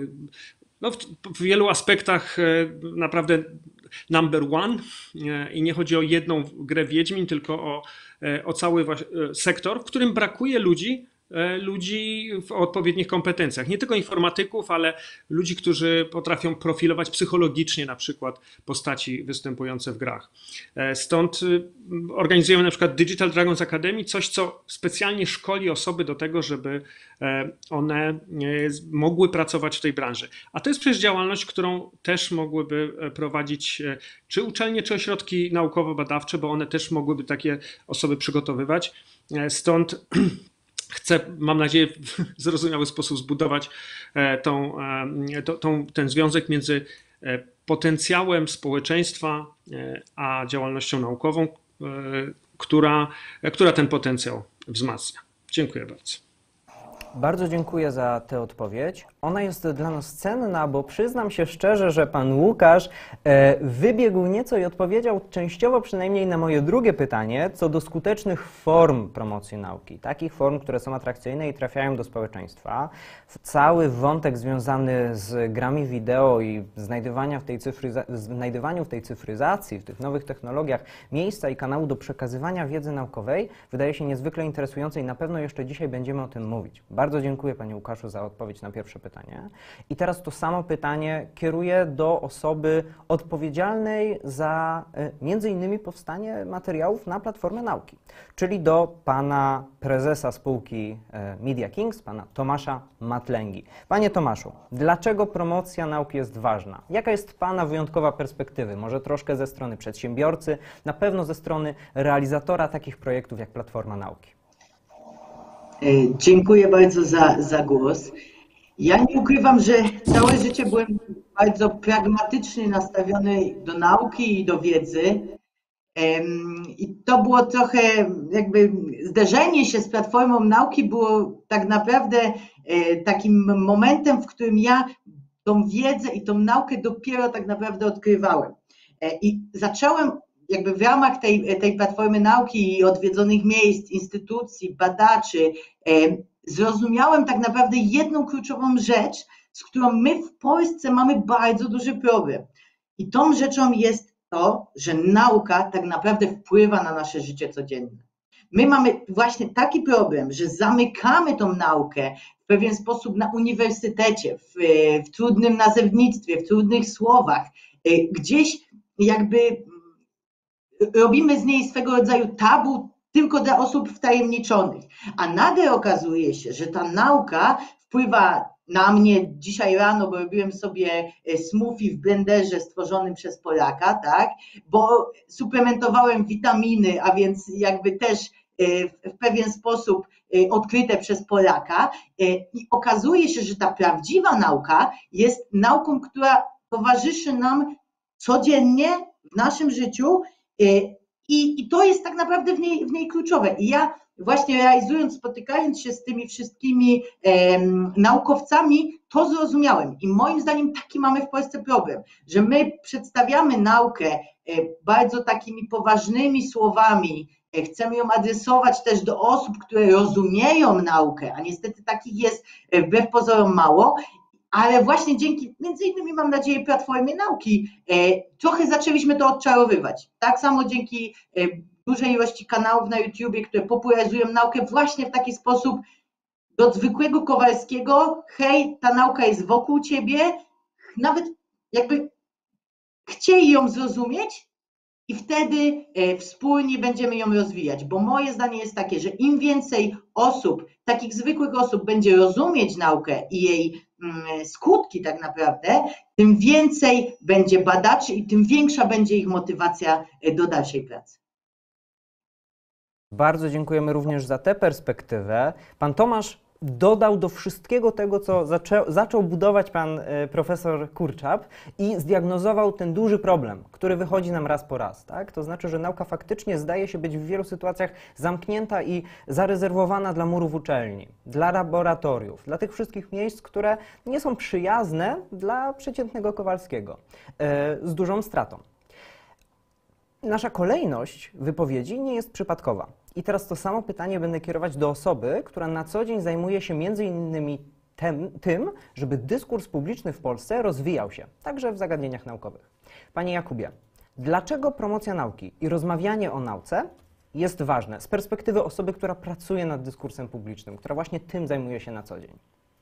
w wielu aspektach naprawdę number one i nie chodzi o jedną grę Wiedźmin, tylko o cały sektor, w którym brakuje ludzi w odpowiednich kompetencjach. Nie tylko informatyków, ale ludzi, którzy potrafią profilować psychologicznie na przykład postaci występujące w grach. Stąd organizujemy na przykład Digital Dragons Academy, coś co specjalnie szkoli osoby do tego, żeby one mogły pracować w tej branży. A to jest przecież działalność, którą też mogłyby prowadzić czy uczelnie, czy ośrodki naukowo-badawcze, bo one też mogłyby takie osoby przygotowywać. Stąd chcę, mam nadzieję, w zrozumiały sposób zbudować ten związek między potencjałem społeczeństwa a działalnością naukową, która ten potencjał wzmacnia. Dziękuję bardzo. Bardzo dziękuję za tę odpowiedź. Ona jest dla nas cenna, bo przyznam się szczerze, że pan Łukasz wybiegł nieco i odpowiedział częściowo przynajmniej na moje drugie pytanie, co do skutecznych form promocji nauki. Takich form, które są atrakcyjne i trafiają do społeczeństwa. Cały wątek związany z grami wideo i znajdywaniu w tej cyfryzacji, w tych nowych technologiach miejsca i kanału do przekazywania wiedzy naukowej wydaje się niezwykle interesujący i na pewno jeszcze dzisiaj będziemy o tym mówić. Bardzo dziękuję Panie Łukaszu za odpowiedź na pierwsze pytanie. I teraz to samo pytanie kieruję do osoby odpowiedzialnej za między innymi powstanie materiałów na Platformę Nauki, czyli do Pana prezesa spółki Media Kings, Pana Tomasza Matlęgi. Panie Tomaszu, dlaczego promocja nauki jest ważna? Jaka jest Pana wyjątkowa perspektywa? Może troszkę ze strony przedsiębiorcy, na pewno ze strony realizatora takich projektów jak Platforma Nauki. Dziękuję bardzo za głos. Ja nie ukrywam, że całe życie byłem bardzo pragmatycznie nastawiony do nauki i do wiedzy. I to było trochę jakby zderzenie się z Platformą Nauki było tak naprawdę takim momentem, w którym ja tą wiedzę i tą naukę dopiero tak naprawdę odkrywałem. I zacząłem jakby w ramach tej Platformy Nauki i odwiedzonych miejsc, instytucji, badaczy, zrozumiałem tak naprawdę jedną kluczową rzecz, z którą my w Polsce mamy bardzo duży problem. I tą rzeczą jest to, że nauka tak naprawdę wpływa na nasze życie codzienne. My mamy właśnie taki problem, że zamykamy tą naukę w pewien sposób na uniwersytecie, w trudnym nazewnictwie, w trudnych słowach, gdzieś jakby robimy z niej swego rodzaju tabu tylko dla osób wtajemniczonych, a nagle okazuje się, że ta nauka wpływa na mnie dzisiaj rano, bo robiłem sobie smoothie w blenderze stworzonym przez Polaka, tak, bo suplementowałem witaminy, a więc jakby też w pewien sposób odkryte przez Polaka i okazuje się, że ta prawdziwa nauka jest nauką, która towarzyszy nam codziennie w naszym życiu i to jest tak naprawdę w niej kluczowe. I ja właśnie realizując, spotykając się z tymi wszystkimi naukowcami, to zrozumiałem. I moim zdaniem taki mamy w Polsce problem, że my przedstawiamy naukę bardzo takimi poważnymi słowami, chcemy ją adresować też do osób, które rozumieją naukę, a niestety takich jest wbrew pozorom mało, ale właśnie dzięki, między innymi mam nadzieję, Platformie Nauki trochę zaczęliśmy to odczarowywać. Tak samo dzięki dużej ilości kanałów na YouTubie, które popularyzują naukę właśnie w taki sposób do zwykłego Kowalskiego, hej, ta nauka jest wokół ciebie, nawet jakby chcieli ją zrozumieć i wtedy wspólnie będziemy ją rozwijać, bo moje zdanie jest takie, że im więcej osób, takich zwykłych osób będzie rozumieć naukę i jej skutki tak naprawdę, tym więcej będzie badaczy i tym większa będzie ich motywacja do dalszej pracy. Bardzo dziękujemy również za tę perspektywę. Pan Tomasz dodał do wszystkiego tego, co zaczął budować pan profesor Kurczap i zdiagnozował ten duży problem, który wychodzi nam raz po raz. Tak? To znaczy, że nauka faktycznie zdaje się być w wielu sytuacjach zamknięta i zarezerwowana dla murów uczelni, dla laboratoriów, dla tych wszystkich miejsc, które nie są przyjazne dla przeciętnego Kowalskiego, z dużą stratą. Nasza kolejność wypowiedzi nie jest przypadkowa. I teraz to samo pytanie będę kierować do osoby, która na co dzień zajmuje się między innymi tym, żeby dyskurs publiczny w Polsce rozwijał się, także w zagadnieniach naukowych. Panie Jakubie, dlaczego promocja nauki i rozmawianie o nauce jest ważne z perspektywy osoby, która pracuje nad dyskursem publicznym, która właśnie tym zajmuje się na co dzień?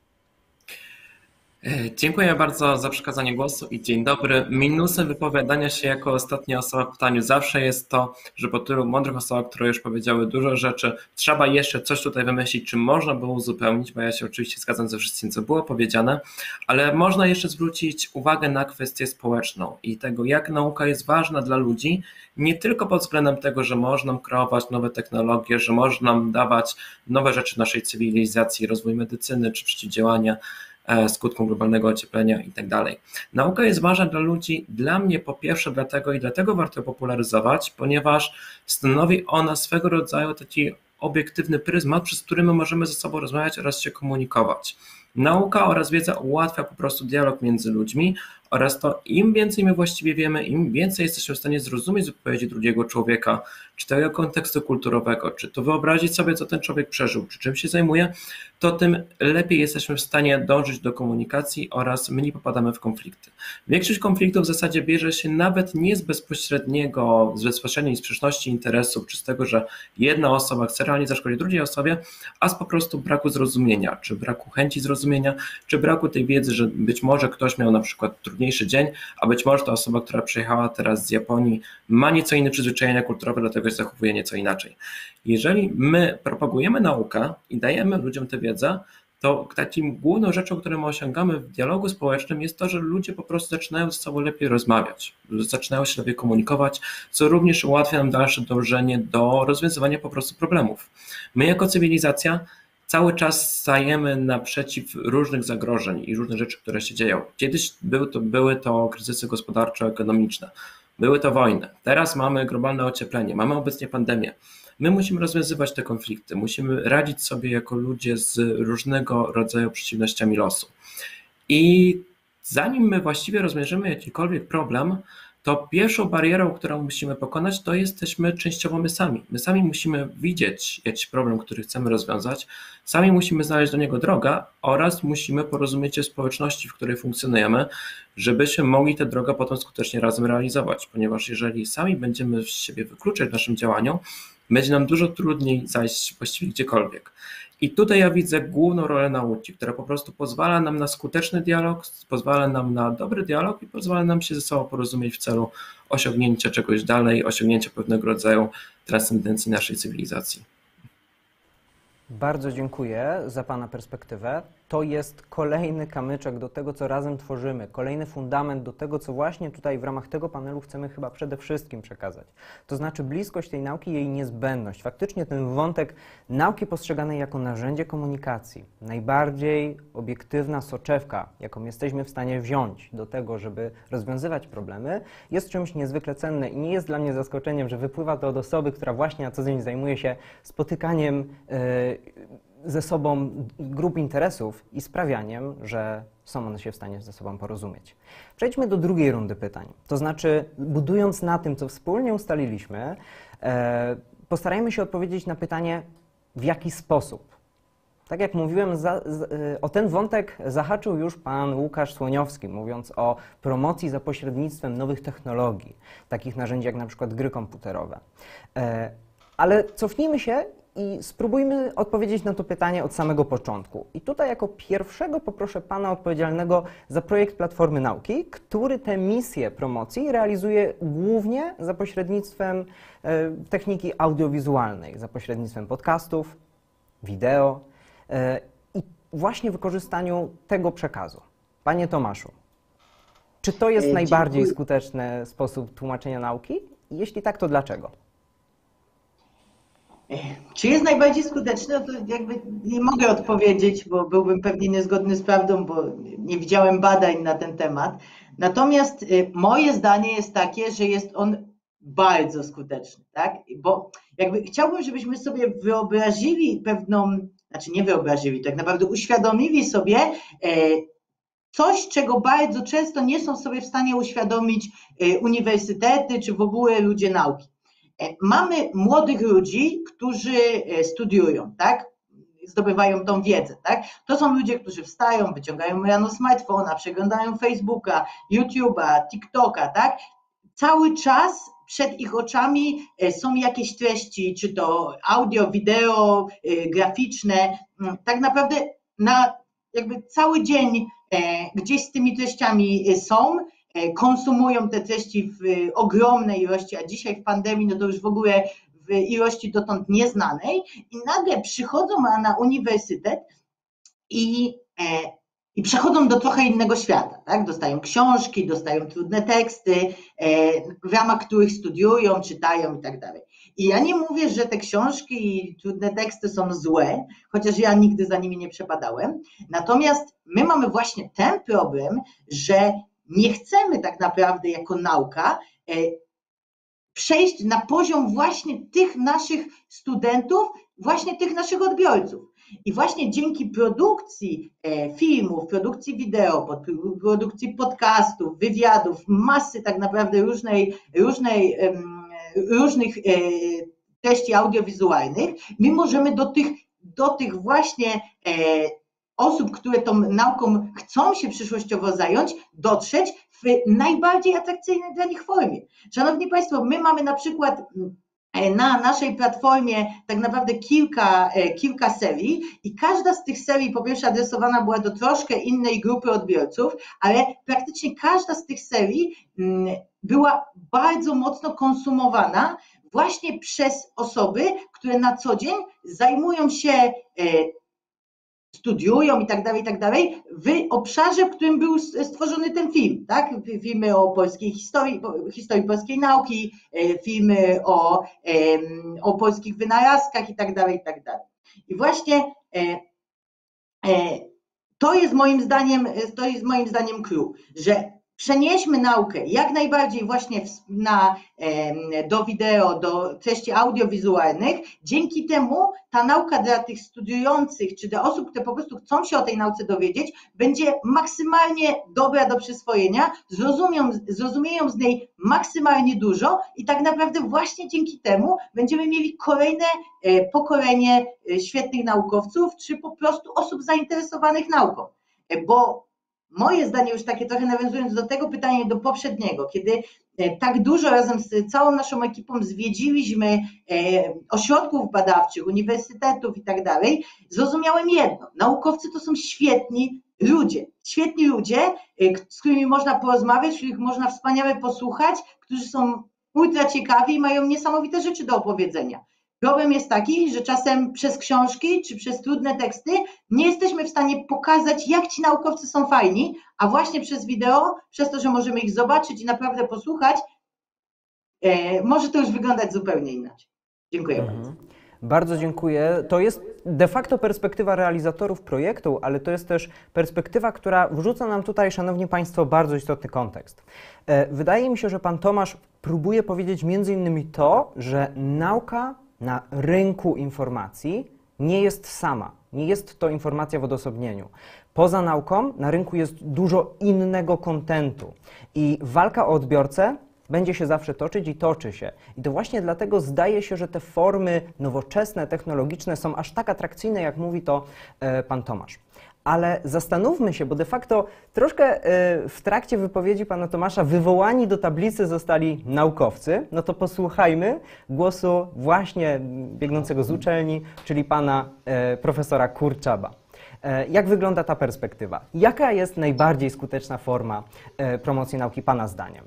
Dziękuję bardzo za przekazanie głosu i dzień dobry. Minusem wypowiadania się jako ostatnia osoba w pytaniu zawsze jest to, że po tylu mądrych osobach, które już powiedziały dużo rzeczy, trzeba jeszcze coś tutaj wymyślić, czym można było uzupełnić, bo ja się oczywiście zgadzam ze wszystkim, co było powiedziane, ale można jeszcze zwrócić uwagę na kwestię społeczną i tego, jak nauka jest ważna dla ludzi, nie tylko pod względem tego, że można kreować nowe technologie, że można dawać nowe rzeczy naszej cywilizacji, rozwój medycyny czy przeciwdziałania skutkom globalnego ocieplenia i tak dalej. Nauka jest ważna dla ludzi, dla mnie po pierwsze dlatego warto ją popularyzować, ponieważ stanowi ona swego rodzaju taki obiektywny pryzmat, przez który my możemy ze sobą rozmawiać oraz się komunikować. Nauka oraz wiedza ułatwia po prostu dialog między ludźmi oraz to im więcej my właściwie wiemy, im więcej jesteśmy w stanie zrozumieć z wypowiedzi drugiego człowieka, czy tego kontekstu kulturowego, czy to wyobrazić sobie, co ten człowiek przeżył, czy czym się zajmuje, to tym lepiej jesteśmy w stanie dążyć do komunikacji oraz mniej popadamy w konflikty. Większość konfliktów w zasadzie bierze się nawet nie z bezpośredniej sprzeczności interesów, czy z tego, że jedna osoba chce realnie zaszkodzić drugiej osobie, a z po prostu braku zrozumienia, czy braku chęci zrozumienia, czy braku tej wiedzy, że być może ktoś miał na przykład trudniejszy dzień, a być może ta osoba, która przyjechała teraz z Japonii, ma nieco inne przyzwyczajenia kulturowe, dlatego się zachowuje nieco inaczej. Jeżeli my propagujemy naukę i dajemy ludziom tę wiedzę, to takim główną rzeczą, którą my osiągamy w dialogu społecznym jest to, że ludzie po prostu zaczynają ze sobą lepiej rozmawiać, zaczynają się lepiej komunikować, co również ułatwia nam dalsze dążenie do rozwiązywania po prostu problemów. My jako cywilizacja cały czas stajemy naprzeciw różnych zagrożeń i różnych rzeczy, które się dzieją. Kiedyś były to kryzysy gospodarczo-ekonomiczne, były to wojny, teraz mamy globalne ocieplenie, mamy obecnie pandemię. My musimy rozwiązywać te konflikty, musimy radzić sobie jako ludzie z różnego rodzaju przeciwnościami losu. I zanim my właściwie rozwiążemy jakikolwiek problem, to pierwszą barierą, którą musimy pokonać, to jesteśmy częściowo my sami. My sami musimy widzieć jakiś problem, który chcemy rozwiązać, sami musimy znaleźć do niego drogę oraz musimy porozumieć się społeczności, w której funkcjonujemy, żebyśmy mogli tę drogę potem skutecznie razem realizować, ponieważ jeżeli sami będziemy siebie wykluczać w naszym działaniu, będzie nam dużo trudniej zajść właściwie gdziekolwiek. I tutaj ja widzę główną rolę nauki, która po prostu pozwala nam na skuteczny dialog, pozwala nam na dobry dialog i pozwala nam się ze sobą porozumieć w celu osiągnięcia czegoś dalej, osiągnięcia pewnego rodzaju transcendencji naszej cywilizacji. Bardzo dziękuję za Pana perspektywę. To jest kolejny kamyczek do tego, co razem tworzymy, kolejny fundament do tego, co właśnie tutaj w ramach tego panelu chcemy chyba przede wszystkim przekazać. To znaczy bliskość tej nauki i jej niezbędność. Faktycznie ten wątek nauki postrzeganej jako narzędzie komunikacji, najbardziej obiektywna soczewka, jaką jesteśmy w stanie wziąć do tego, żeby rozwiązywać problemy, jest czymś niezwykle cenne i nie jest dla mnie zaskoczeniem, że wypływa to od osoby, która właśnie na co dzień zajmuje się spotykaniem ze sobą grup interesów i sprawianiem, że są one się w stanie ze sobą porozumieć. Przejdźmy do drugiej rundy pytań. To znaczy, budując na tym, co wspólnie ustaliliśmy, postarajmy się odpowiedzieć na pytanie, w jaki sposób. Tak jak mówiłem, o ten wątek zahaczył już pan Łukasz Słoniowski, mówiąc o promocji za pośrednictwem nowych technologii, takich narzędzi jak na przykład gry komputerowe. Ale cofnijmy się i spróbujmy odpowiedzieć na to pytanie od samego początku. I tutaj jako pierwszego poproszę pana odpowiedzialnego za projekt Platformy Nauki, który tę misję promocji realizuje głównie za pośrednictwem techniki audiowizualnej, za pośrednictwem podcastów, wideo i właśnie wykorzystaniu tego przekazu. Panie Tomaszu, czy to jest najbardziej skuteczny sposób tłumaczenia nauki? Jeśli tak, to dlaczego? Czy jest najbardziej skuteczny? No to jakby nie mogę odpowiedzieć, bo byłbym pewnie niezgodny z prawdą, bo nie widziałem badań na ten temat. Natomiast moje zdanie jest takie, że jest on bardzo skuteczny, tak? Bo jakby chciałbym, żebyśmy sobie wyobrazili nie wyobrazili, tak naprawdę uświadomili sobie coś, czego bardzo często nie są sobie w stanie uświadomić uniwersytety czy w ogóle ludzie nauki. Mamy młodych ludzi, którzy studiują, tak? Zdobywają tą wiedzę, tak? To są ludzie, którzy wstają, wyciągają rano smartfona, przeglądają Facebooka, YouTube'a, TikToka, tak? Cały czas przed ich oczami są jakieś treści, czy to audio, wideo, graficzne. Tak naprawdę jakby cały dzień gdzieś z tymi treściami są, konsumują te treści w ogromnej ilości, a dzisiaj w pandemii no to już w ogóle w ilości dotąd nieznanej i nagle przychodzą na uniwersytet i przechodzą do trochę innego świata, tak? Dostają książki, dostają trudne teksty, w ramach których studiują, czytają i tak dalej. I ja nie mówię, że te książki i trudne teksty są złe, chociaż ja nigdy za nimi nie przepadałem, natomiast my mamy właśnie ten problem, że nie chcemy tak naprawdę jako nauka przejść na poziom właśnie tych naszych studentów, właśnie tych naszych odbiorców. I właśnie dzięki produkcji filmów, produkcji wideo, produkcji podcastów, wywiadów, masy tak naprawdę różnych treści audiowizualnych, my możemy do tych właśnie osób, które tą nauką chcą się przyszłościowo zająć, dotrzeć w najbardziej atrakcyjnej dla nich formie. Szanowni Państwo, my mamy na przykład na naszej platformie tak naprawdę kilka serii i każda z tych serii po pierwsze adresowana była do troszkę innej grupy odbiorców, ale praktycznie każda z tych serii była bardzo mocno konsumowana właśnie przez osoby, które na co dzień zajmują się, studiują i tak dalej, w obszarze, w którym był stworzony ten film, tak? Filmy o polskiej historii polskiej nauki, filmy o polskich wynalazkach i tak dalej. I właśnie to jest moim zdaniem clue, że przenieśmy naukę jak najbardziej właśnie do wideo, do treści audiowizualnych. Dzięki temu ta nauka dla tych studiujących, czy dla osób, które po prostu chcą się o tej nauce dowiedzieć, będzie maksymalnie dobra do przyswojenia, zrozumieją z niej maksymalnie dużo i tak naprawdę właśnie dzięki temu będziemy mieli kolejne pokolenie świetnych naukowców, czy po prostu osób zainteresowanych nauką. Bo moje zdanie już takie trochę nawiązując do tego pytania, do poprzedniego, kiedy tak dużo razem z całą naszą ekipą zwiedziliśmy ośrodków badawczych, uniwersytetów i tak dalej, zrozumiałem jedno, naukowcy to są świetni ludzie, z którymi można porozmawiać, z których można wspaniale posłuchać, którzy są ultra ciekawi i mają niesamowite rzeczy do opowiedzenia. Problem jest taki, że czasem przez książki czy przez trudne teksty nie jesteśmy w stanie pokazać, jak ci naukowcy są fajni, a właśnie przez wideo, przez to, że możemy ich zobaczyć i naprawdę posłuchać, może to już wyglądać zupełnie inaczej. Dziękuję bardzo. Bardzo dziękuję. To jest de facto perspektywa realizatorów projektu, ale to jest też perspektywa, która wrzuca nam tutaj, szanowni Państwo, bardzo istotny kontekst. Wydaje mi się, że pan Tomasz próbuje powiedzieć między innymi to, że nauka na rynku informacji nie jest sama. Nie jest to informacja w odosobnieniu. Poza nauką na rynku jest dużo innego kontentu i walka o odbiorcę będzie się zawsze toczyć i toczy się. I to właśnie dlatego zdaje się, że te formy nowoczesne, technologiczne są aż tak atrakcyjne, jak mówi to pan Tomasz. Ale zastanówmy się, bo de facto troszkę w trakcie wypowiedzi pana Tomasza wywołani do tablicy zostali naukowcy. No to posłuchajmy głosu właśnie biegnącego z uczelni, czyli pana profesora Kurczaba. Jak wygląda ta perspektywa? Jaka jest najbardziej skuteczna forma promocji nauki pana zdaniem?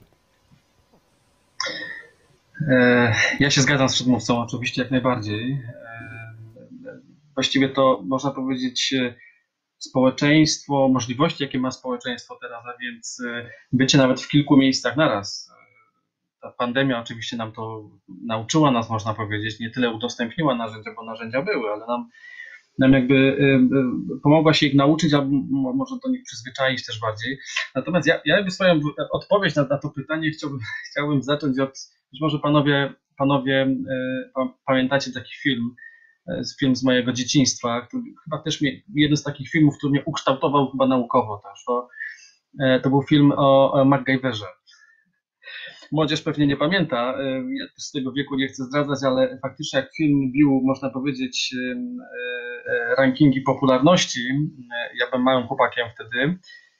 Ja się zgadzam z przedmówcą, oczywiście jak najbardziej. Właściwie to można powiedzieć społeczeństwo, możliwości jakie ma społeczeństwo teraz, a więc bycie nawet w kilku miejscach naraz. Ta pandemia oczywiście nam to nauczyła nas, można powiedzieć, nie tyle udostępniła narzędzia, bo narzędzia były, ale nam jakby pomogła się ich nauczyć, albo może do nich przyzwyczaić też bardziej. Natomiast ja jakby swoją odpowiedź na to pytanie chciałbym zacząć od, być może panowie pamiętacie taki film z mojego dzieciństwa, który chyba też jeden z takich filmów, który mnie ukształtował chyba naukowo też. To był film o MacGyverze. Młodzież pewnie nie pamięta, ja też z tego wieku nie chcę zdradzać, ale faktycznie jak film bił, można powiedzieć, rankingi popularności, ja byłem małym chłopakiem wtedy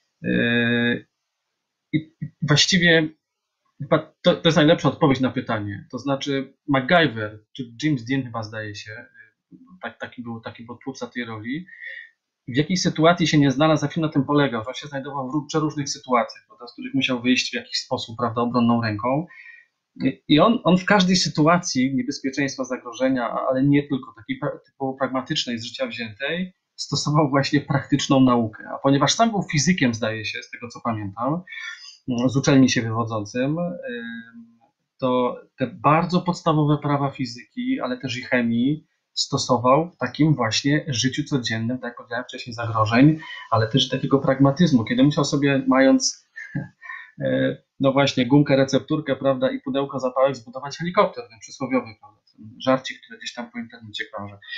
i właściwie chyba to jest najlepsza odpowiedź na pytanie, to znaczy MacGyver, czy James Dean chyba zdaje się, taki był twórca tej roli, w jakiej sytuacji się nie znalazł, a film na tym polegał, że on się znajdował w przeróżnych sytuacjach, z których musiał wyjść w jakiś sposób, prawda, obronną ręką. I on w każdej sytuacji niebezpieczeństwa, zagrożenia, ale nie tylko takiej typowo pragmatycznej, z życia wziętej, stosował właśnie praktyczną naukę. A ponieważ sam był fizykiem, zdaje się, z tego co pamiętam, z uczelni się wywodzącym, to te bardzo podstawowe prawa fizyki, ale też i chemii stosował w takim właśnie życiu codziennym, tak jak powiedziałem wcześniej, zagrożeń, ale też takiego pragmatyzmu, kiedy musiał sobie, mając no właśnie gumkę, recepturkę, prawda, i pudełko zapałek, zbudować helikopter, ten przysłowiowy, prawda, ten żarcik, który gdzieś tam po internecie krąży.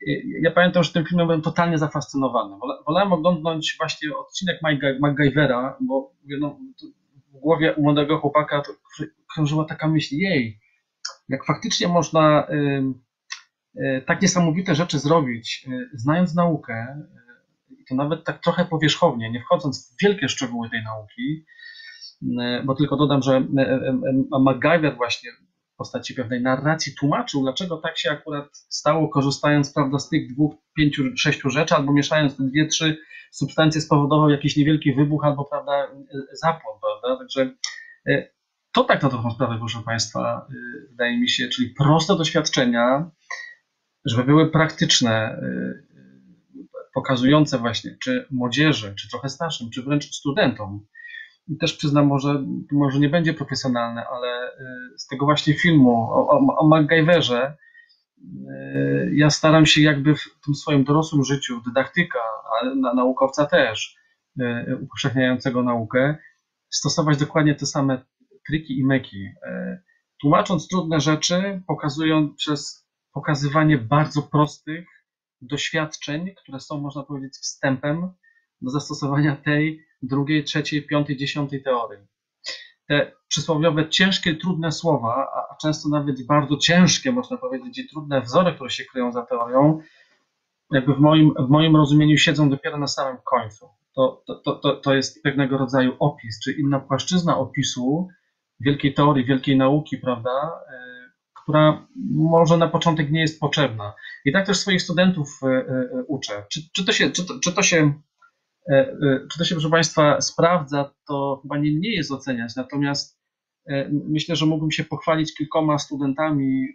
ja pamiętam, że tym filmem byłem totalnie zafascynowany. Wolałem oglądnąć właśnie odcinek MacGyvera, bo no, w głowie u młodego chłopaka to krążyła taka myśl, jej, jak faktycznie można tak niesamowite rzeczy zrobić, znając naukę, i to nawet tak trochę powierzchownie, nie wchodząc w wielkie szczegóły tej nauki, bo tylko dodam, że MacGyver właśnie w postaci pewnej narracji tłumaczył, dlaczego tak się akurat stało, korzystając, prawda, z tych 2, 5, 6 rzeczy, albo mieszając te 2, 3 substancje spowodował jakiś niewielki wybuch, albo, prawda, zapłon, prawda, także to tak na dobrą sprawę, proszę Państwa, wydaje mi się, czyli proste doświadczenia, żeby były praktyczne, pokazujące właśnie, czy młodzieży, czy trochę starszym, czy wręcz studentom. I też przyznam, może nie będzie profesjonalne, ale z tego właśnie filmu o MacGyverze ja staram się jakby w tym swoim dorosłym życiu, dydaktyka, ale naukowca też, upowszechniającego naukę, stosować dokładnie te same triki i meki. Tłumacząc trudne rzeczy, pokazując przez pokazywanie bardzo prostych doświadczeń, które są, można powiedzieć, wstępem do zastosowania tej 2., 3., 5., 10. teorii. Te przysłowiowe ciężkie, trudne słowa, a często nawet bardzo ciężkie, można powiedzieć, i trudne wzory, które się kryją za teorią, jakby w moim rozumieniu siedzą dopiero na samym końcu. To jest pewnego rodzaju opis, czy inna płaszczyzna opisu wielkiej teorii, wielkiej nauki, prawda, która może na początek nie jest potrzebna. I tak też swoich studentów uczę. Czy to się, proszę Państwa, sprawdza, to chyba nie jest oceniać, natomiast myślę, że mógłbym się pochwalić kilkoma studentami,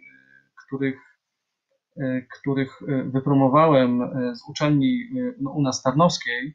których wypromowałem z uczelni u nas Tarnowskiej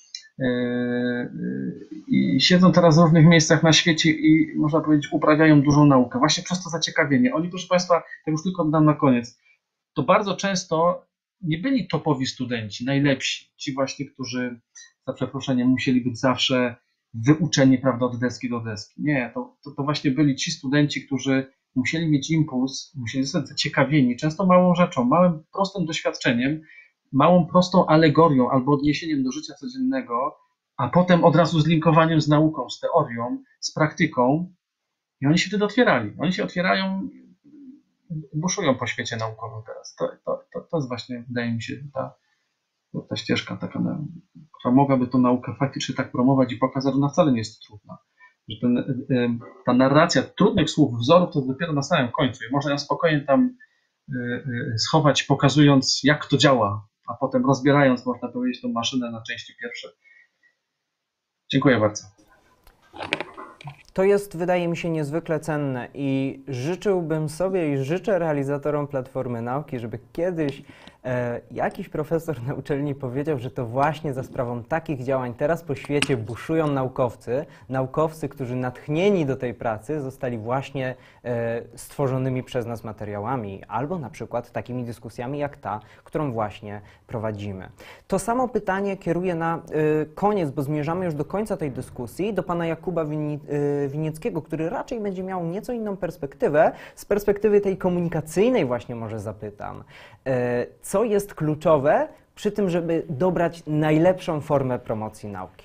i siedzą teraz w różnych miejscach na świecie i, można powiedzieć, uprawiają dużą naukę. Właśnie przez to zaciekawienie. Oni, proszę Państwa, tak już tylko dodam na koniec, to bardzo często nie byli topowi studenci, najlepsi, ci właśnie, którzy, za przeproszeniem, musieli być zawsze wyuczeni, prawda, od deski do deski. Nie, to właśnie byli ci studenci, którzy musieli mieć impuls, musieli zostać zaciekawieni, często małą rzeczą, małym, prostym doświadczeniem, małą, prostą alegorią albo odniesieniem do życia codziennego, a potem od razu z linkowaniem z nauką, z teorią, z praktyką, i oni się wtedy otwierali. Oni się otwierają, buszują po świecie naukowym teraz. To jest właśnie, wydaje mi się, ta ścieżka taka, która mogłaby tą naukę faktycznie tak promować i pokazać, że ona wcale nie jest trudna. Że ta narracja trudnych słów, wzorów to jest dopiero na samym końcu i można ją spokojnie tam schować, pokazując, jak to działa, a potem rozbierając, można powiedzieć, tą maszynę na części pierwsze. Dziękuję bardzo. To jest, wydaje mi się, niezwykle cenne i życzyłbym sobie i życzę realizatorom Platformy Nauki, żeby kiedyś jakiś profesor na uczelni powiedział, że to właśnie za sprawą takich działań teraz po świecie buszują naukowcy, którzy natchnieni do tej pracy zostali właśnie stworzonymi przez nas materiałami, albo na przykład takimi dyskusjami jak ta, którą właśnie prowadzimy. To samo pytanie kieruję na koniec, bo zmierzamy już do końca tej dyskusji, do pana Jakuba Winieckiego, który raczej będzie miał nieco inną perspektywę. Z perspektywy tej komunikacyjnej właśnie może zapytam, co jest kluczowe przy tym, żeby dobrać najlepszą formę promocji nauki?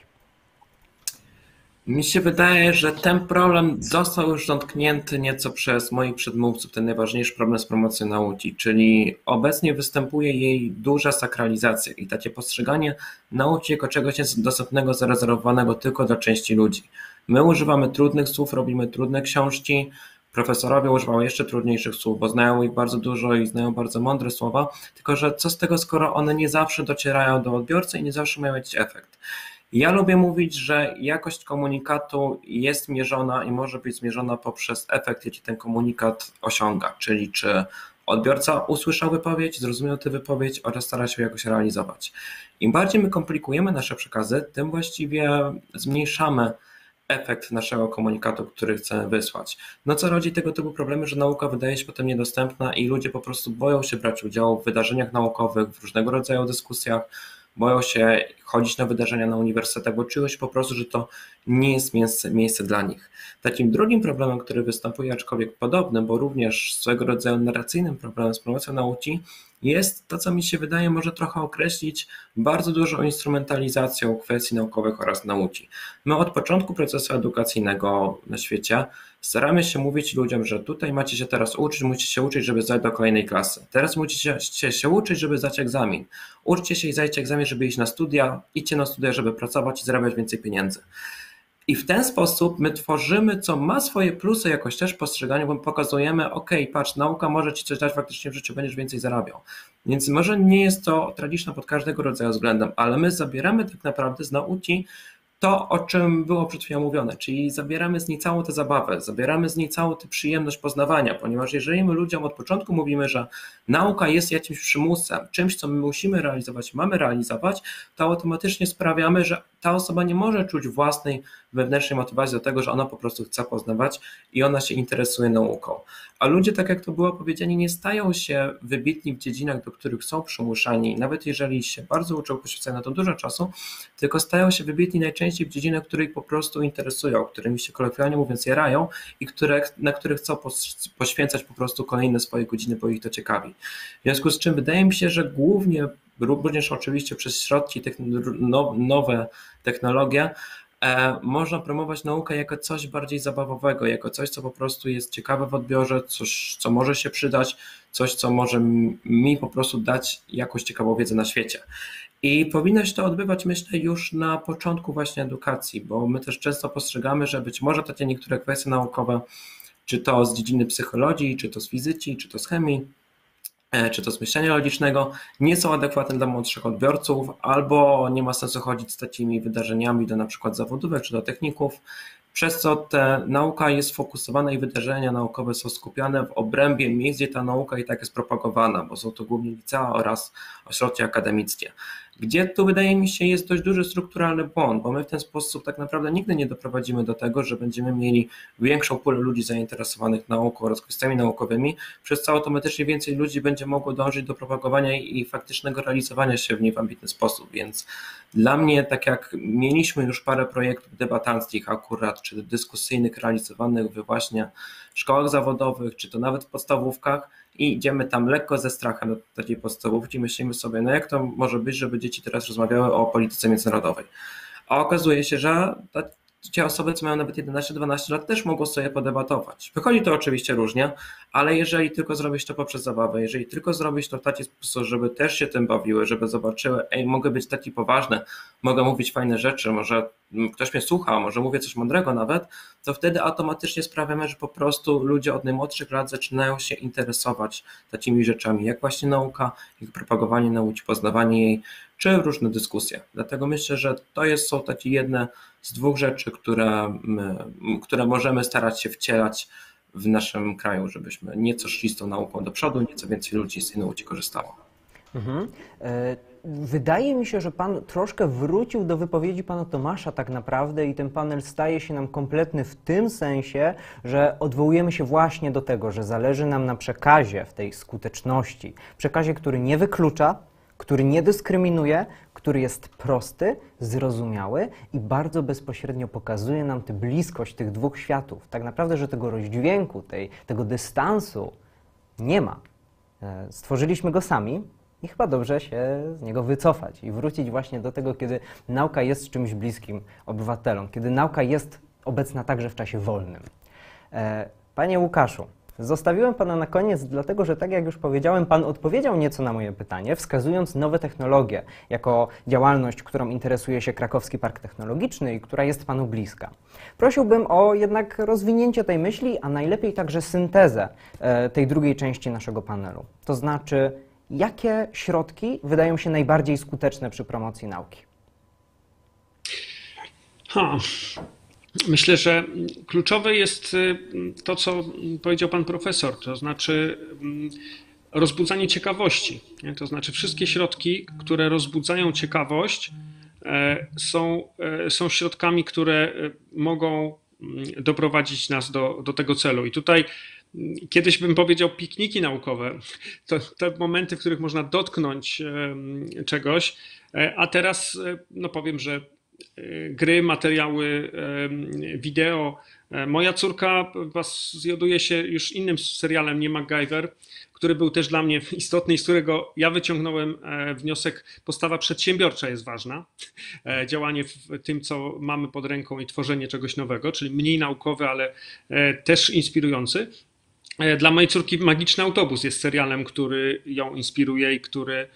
Mi się wydaje, że ten problem został już dotknięty nieco przez moich przedmówców, ten najważniejszy problem z promocją nauki, czyli obecnie występuje jej duża sakralizacja i takie postrzeganie nauki jako czegoś dostępnego, zarezerwowanego tylko dla części ludzi. My używamy trudnych słów, robimy trudne książki, profesorowie używają jeszcze trudniejszych słów, bo znają ich bardzo dużo i znają bardzo mądre słowa, tylko że co z tego, skoro one nie zawsze docierają do odbiorcy i nie zawsze mają jakiś efekt. Ja lubię mówić, że jakość komunikatu jest mierzona i może być zmierzona poprzez efekt, jaki ten komunikat osiąga, czyli czy odbiorca usłyszał wypowiedź, zrozumiał tę wypowiedź oraz stara się jakoś realizować. Im bardziej my komplikujemy nasze przekazy, tym właściwie zmniejszamy efekt naszego komunikatu, który chcemy wysłać. No co rodzi tego typu problemy, że nauka wydaje się potem niedostępna i ludzie po prostu boją się brać udziału w wydarzeniach naukowych, w różnego rodzaju dyskusjach, boją się chodzić na wydarzenia na uniwersytetach, bo czują się po prostu, że to nie jest miejsce dla nich. Takim drugim problemem, który występuje, aczkolwiek podobnym, bo również swego rodzaju narracyjnym problemem z promocją nauki, jest to, co mi się wydaje, może trochę określić bardzo dużą instrumentalizacją kwestii naukowych oraz nauki. My od początku procesu edukacyjnego na świecie staramy się mówić ludziom, że tutaj macie się teraz uczyć, musicie się uczyć, żeby zdać do kolejnej klasy. Teraz musicie się uczyć, żeby zdać egzamin. Uczcie się i zdajcie egzamin, żeby iść na studia, idźcie na studia, żeby pracować i zarabiać więcej pieniędzy. I w ten sposób my tworzymy, co ma swoje plusy jakoś też w postrzeganiu, bo pokazujemy, patrz, nauka może ci coś dać faktycznie w życiu, będziesz więcej zarabiał. Więc może nie jest to tragiczne pod każdego rodzaju względem, ale my zabieramy tak naprawdę z nauki to, o czym było przed chwilą mówione, czyli zabieramy z niej całą tę zabawę, zabieramy z niej całą tę przyjemność poznawania, ponieważ jeżeli my ludziom od początku mówimy, że nauka jest jakimś przymusem, czymś, co my musimy realizować, mamy realizować, to automatycznie sprawiamy, że ta osoba nie może czuć własnej wewnętrznej motywacji do tego, że ona po prostu chce poznawać i ona się interesuje nauką. A ludzie, tak jak to było powiedziane, nie stają się wybitni w dziedzinach, do których są przymuszani, nawet jeżeli się bardzo uczą, poświęcają na to dużo czasu, tylko stają się wybitni najczęściej w dziedzinach, które ich po prostu interesują, którymi się kolokwialnie mówiąc jarają i na których chcą poświęcać po prostu kolejne swoje godziny, bo ich to ciekawi. W związku z czym wydaje mi się, że głównie, również oczywiście przez środki nowe technologie, można promować naukę jako coś bardziej zabawowego, jako coś, co po prostu jest ciekawe w odbiorze, coś, co może się przydać, coś, co może mi po prostu dać jakąś ciekawą wiedzę na świecie. I powinno się to odbywać, myślę, już na początku właśnie edukacji, bo my też często postrzegamy, że być może takie niektóre kwestie naukowe, czy to z dziedziny psychologii, czy to z fizyki, czy to z chemii, czy to z myślenia logicznego, nie są adekwatne dla młodszych odbiorców, albo nie ma sensu chodzić z takimi wydarzeniami do na przykład zawodówek czy do techników, przez co ta nauka jest sfokusowana i wydarzenia naukowe są skupiane w obrębie miejsc, gdzie ta nauka i tak jest propagowana, bo są to głównie licea oraz ośrodki akademickie. Gdzie tu wydaje mi się jest dość duży strukturalny błąd, bo my w ten sposób tak naprawdę nigdy nie doprowadzimy do tego, że będziemy mieli większą pulę ludzi zainteresowanych nauką oraz kwestiami naukowymi, przez co automatycznie więcej ludzi będzie mogło dążyć do propagowania i faktycznego realizowania się w niej w ambitny sposób, więc dla mnie, tak jak mieliśmy już parę projektów debatanckich akurat, czy dyskusyjnych realizowanych we właśnie szkołach zawodowych, czy to nawet w podstawówkach, i idziemy tam lekko ze strachem do takiej podstawówki, myślimy sobie, no jak to może być, żeby dzieci teraz rozmawiały o polityce międzynarodowej. A okazuje się, że te osoby, co mają nawet 11-12 lat, też mogą sobie podebatować. Wychodzi to oczywiście różnie, ale jeżeli tylko zrobić to poprzez zabawę, jeżeli tylko zrobić to w taki sposób, żeby też się tym bawiły, żeby zobaczyły, mogę być taki poważny, mogę mówić fajne rzeczy, może ktoś mnie słucha, może mówię coś mądrego nawet, to wtedy automatycznie sprawiamy, że po prostu ludzie od najmłodszych lat zaczynają się interesować takimi rzeczami, jak właśnie nauka, jak propagowanie nauki, poznawanie jej, czy różne dyskusje. Dlatego myślę, że to są takie jedne z dwóch rzeczy, które możemy starać się wcielać w naszym kraju, żebyśmy nieco szli z tą nauką do przodu, nieco więcej ludzi z tej nauki korzystało. Wydaje mi się, że Pan troszkę wrócił do wypowiedzi Pana Tomasza tak naprawdę i ten panel staje się nam kompletny w tym sensie, że odwołujemy się właśnie do tego, że zależy nam na przekazie w tej skuteczności. Przekazie, który nie wyklucza, który nie dyskryminuje, który jest prosty, zrozumiały i bardzo bezpośrednio pokazuje nam tę bliskość tych dwóch światów. Tak naprawdę, że tego rozdźwięku, tego dystansu nie ma. Stworzyliśmy go sami i chyba dobrze się z niego wycofać i wrócić właśnie do tego, kiedy nauka jest czymś bliskim obywatelom, kiedy nauka jest obecna także w czasie wolnym. Panie Łukaszu, zostawiłem Pana na koniec, dlatego że tak jak już powiedziałem, Pan odpowiedział nieco na moje pytanie, wskazując nowe technologie jako działalność, którą interesuje się Krakowski Park Technologiczny i która jest Panu bliska. Prosiłbym o jednak rozwinięcie tej myśli, a najlepiej także syntezę tej drugiej części naszego panelu. To znaczy, jakie środki wydają się najbardziej skuteczne przy promocji nauki? Myślę, że kluczowe jest to, co powiedział pan profesor, to znaczy rozbudzanie ciekawości. To znaczy wszystkie środki, które rozbudzają ciekawość, są środkami, które mogą doprowadzić nas do tego celu. I tutaj kiedyś bym powiedział pikniki naukowe, to te momenty, w których można dotknąć czegoś, a teraz no powiem, że gry, materiały, wideo. Moja córka zjaduje się już innym serialem, nie MacGyver, który był też dla mnie istotny i z którego ja wyciągnąłem wniosek, postawa przedsiębiorcza jest ważna, działanie w tym, co mamy pod ręką i tworzenie czegoś nowego, czyli mniej naukowy, ale też inspirujący. Dla mojej córki Magiczny Autobus jest serialem, który ją inspiruje i który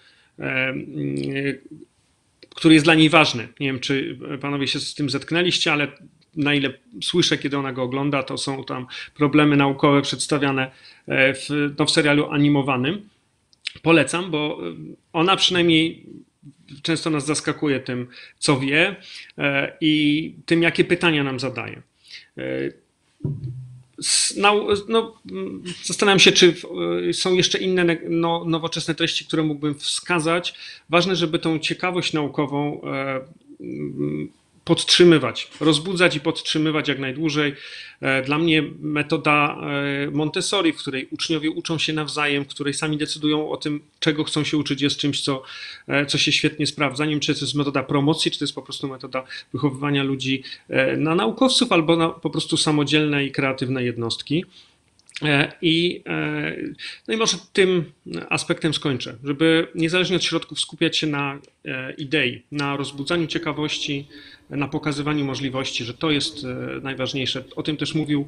jest dla niej ważny. Nie wiem, czy panowie się z tym zetknęliście, ale na ile słyszę, kiedy ona go ogląda, to są tam problemy naukowe przedstawiane w serialu animowanym. Polecam, bo ona przynajmniej często nas zaskakuje tym, co wie i tym, jakie pytania nam zadaje. Zastanawiam się, czy są jeszcze inne nowoczesne treści, które mógłbym wskazać. Ważne, żeby tą ciekawość naukową podtrzymywać, rozbudzać i podtrzymywać jak najdłużej. Dla mnie metoda Montessori, w której uczniowie uczą się nawzajem, w której sami decydują o tym, czego chcą się uczyć, jest czymś, co się świetnie sprawdza. Nie wiem, czy to jest metoda promocji, czy to jest po prostu metoda wychowywania ludzi na naukowców albo na po prostu samodzielne i kreatywne jednostki. No i może tym aspektem skończę, żeby niezależnie od środków skupiać się na idei, na rozbudzaniu ciekawości, na pokazywaniu możliwości, że to jest najważniejsze. O tym też mówił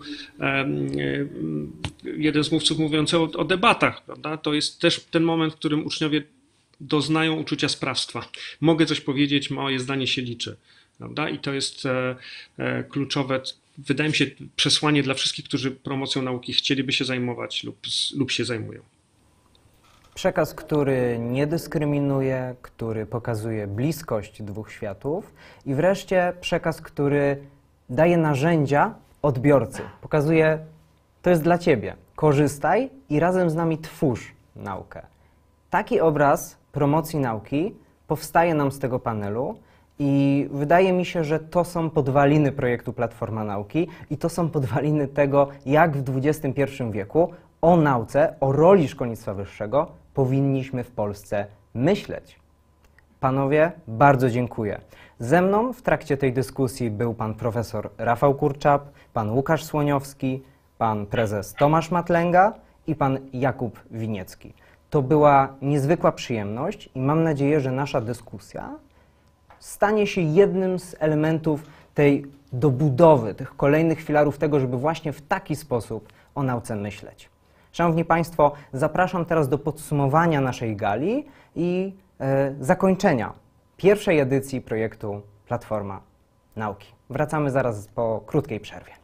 jeden z mówców mówiący o debatach, prawda? To jest też ten moment, w którym uczniowie doznają uczucia sprawstwa. Mogę coś powiedzieć, moje zdanie się liczy, prawda? I to jest kluczowe, wydaje mi się, przesłanie dla wszystkich, którzy promocją nauki chcieliby się zajmować lub się zajmują. Przekaz, który nie dyskryminuje, który pokazuje bliskość dwóch światów i wreszcie przekaz, który daje narzędzia odbiorcy. Pokazuje, to jest dla ciebie, korzystaj i razem z nami twórz naukę. Taki obraz promocji nauki powstaje nam z tego panelu i wydaje mi się, że to są podwaliny projektu Platforma Nauki i to są podwaliny tego, jak w XXI wieku o nauce, o roli szkolnictwa wyższego powinniśmy w Polsce myśleć. Panowie, bardzo dziękuję. Ze mną w trakcie tej dyskusji był pan profesor Rafał Kurczap, pan Łukasz Słoniowski, pan prezes Tomasz Matlęga i pan Jakub Winiecki. To była niezwykła przyjemność i mam nadzieję, że nasza dyskusja stanie się jednym z elementów tej dobudowy, tych kolejnych filarów tego, żeby właśnie w taki sposób o nauce myśleć. Szanowni Państwo, zapraszam teraz do podsumowania naszej gali i zakończenia pierwszej edycji projektu Platforma Nauki. Wracamy zaraz po krótkiej przerwie.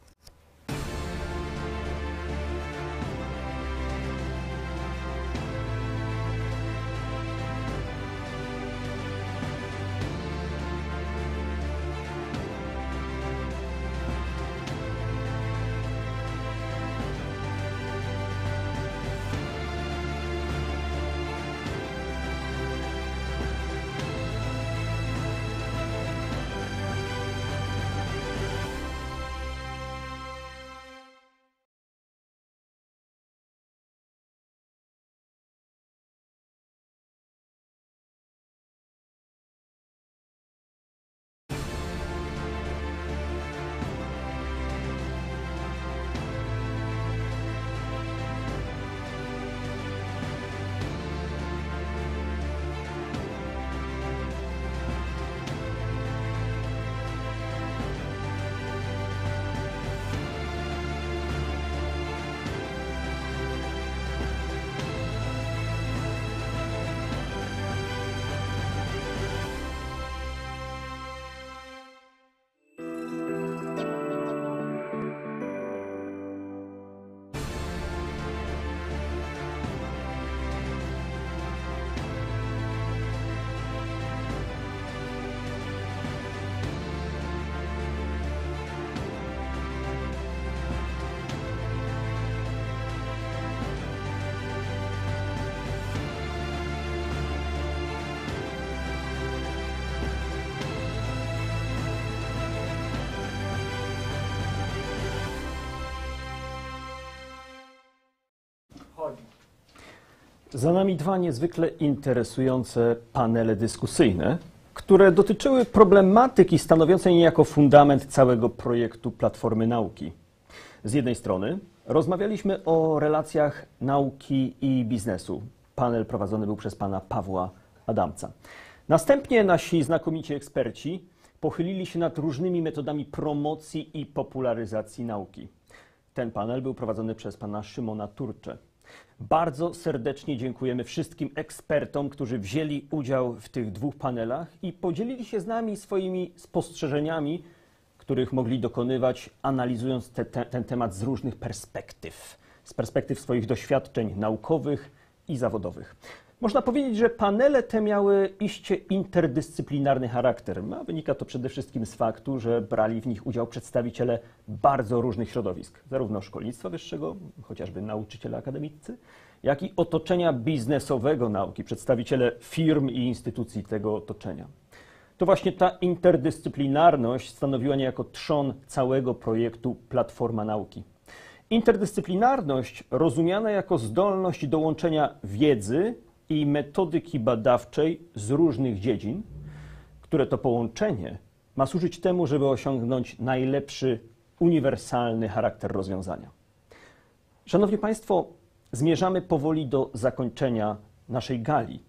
Za nami dwa niezwykle interesujące panele dyskusyjne, które dotyczyły problematyki stanowiącej niejako fundament całego projektu Platformy Nauki. Z jednej strony rozmawialiśmy o relacjach nauki i biznesu. Panel prowadzony był przez pana Pawła Adamca. Następnie nasi znakomici eksperci pochylili się nad różnymi metodami promocji i popularyzacji nauki. Ten panel był prowadzony przez pana Szymona Turczę. Bardzo serdecznie dziękujemy wszystkim ekspertom, którzy wzięli udział w tych dwóch panelach i podzielili się z nami swoimi spostrzeżeniami, których mogli dokonywać, analizując ten temat z różnych perspektyw. Z perspektyw swoich doświadczeń naukowych i zawodowych. Można powiedzieć, że panele te miały iście interdyscyplinarny charakter, a wynika to przede wszystkim z faktu, że brali w nich udział przedstawiciele bardzo różnych środowisk, zarówno szkolnictwa wyższego, chociażby nauczyciele akademicy, jak i otoczenia biznesowego nauki, przedstawiciele firm i instytucji tego otoczenia. To właśnie ta interdyscyplinarność stanowiła niejako trzon całego projektu Platforma Nauki. Interdyscyplinarność rozumiana jako zdolność do łączenia wiedzy i metodyki badawczej z różnych dziedzin, które to połączenie ma służyć temu, żeby osiągnąć najlepszy, uniwersalny charakter rozwiązania. Szanowni Państwo, zmierzamy powoli do zakończenia naszej gali.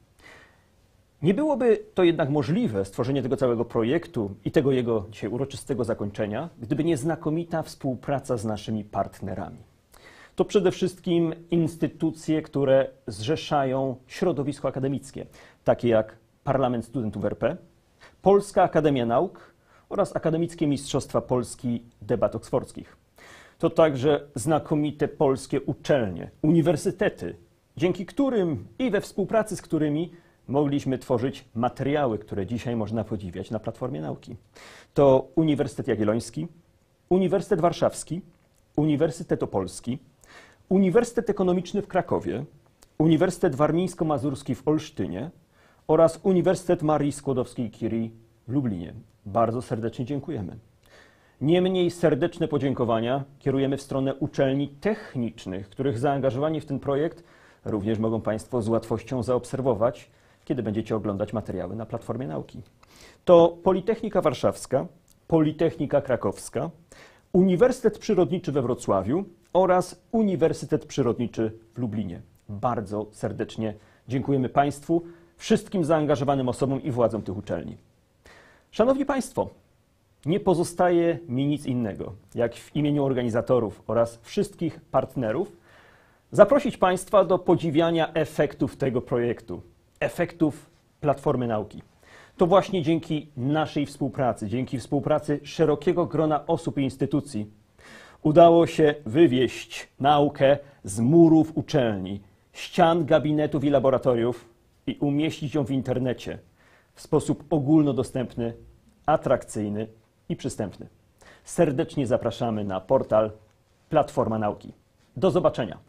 Nie byłoby to jednak możliwe, stworzenie tego całego projektu i tego jego dzisiaj uroczystego zakończenia, gdyby nie znakomita współpraca z naszymi partnerami. To przede wszystkim instytucje, które zrzeszają środowisko akademickie, takie jak Parlament Studentów RP, Polska Akademia Nauk oraz Akademickie Mistrzostwa Polski Debat Oksfordzkich. To także znakomite polskie uczelnie, uniwersytety, dzięki którym i we współpracy z którymi mogliśmy tworzyć materiały, które dzisiaj można podziwiać na Platformie Nauki. To Uniwersytet Jagielloński, Uniwersytet Warszawski, Uniwersytet Opolski, Uniwersytet Ekonomiczny w Krakowie, Uniwersytet Warmińsko-Mazurski w Olsztynie oraz Uniwersytet Marii Skłodowskiej-Curie w Lublinie. Bardzo serdecznie dziękujemy. Niemniej serdeczne podziękowania kierujemy w stronę uczelni technicznych, których zaangażowanie w ten projekt również mogą Państwo z łatwością zaobserwować, kiedy będziecie oglądać materiały na Platformie Nauki. To Politechnika Warszawska, Politechnika Krakowska, Uniwersytet Przyrodniczy we Wrocławiu oraz Uniwersytet Przyrodniczy w Lublinie. Bardzo serdecznie dziękujemy Państwu, wszystkim zaangażowanym osobom i władzom tych uczelni. Szanowni Państwo, nie pozostaje mi nic innego, jak w imieniu organizatorów oraz wszystkich partnerów zaprosić Państwa do podziwiania efektów tego projektu, efektów Platformy Nauki. To właśnie dzięki naszej współpracy, dzięki współpracy szerokiego grona osób i instytucji udało się wywieźć naukę z murów uczelni, ścian gabinetów i laboratoriów i umieścić ją w internecie w sposób ogólnodostępny, atrakcyjny i przystępny. Serdecznie zapraszamy na portal Platforma Nauki. Do zobaczenia.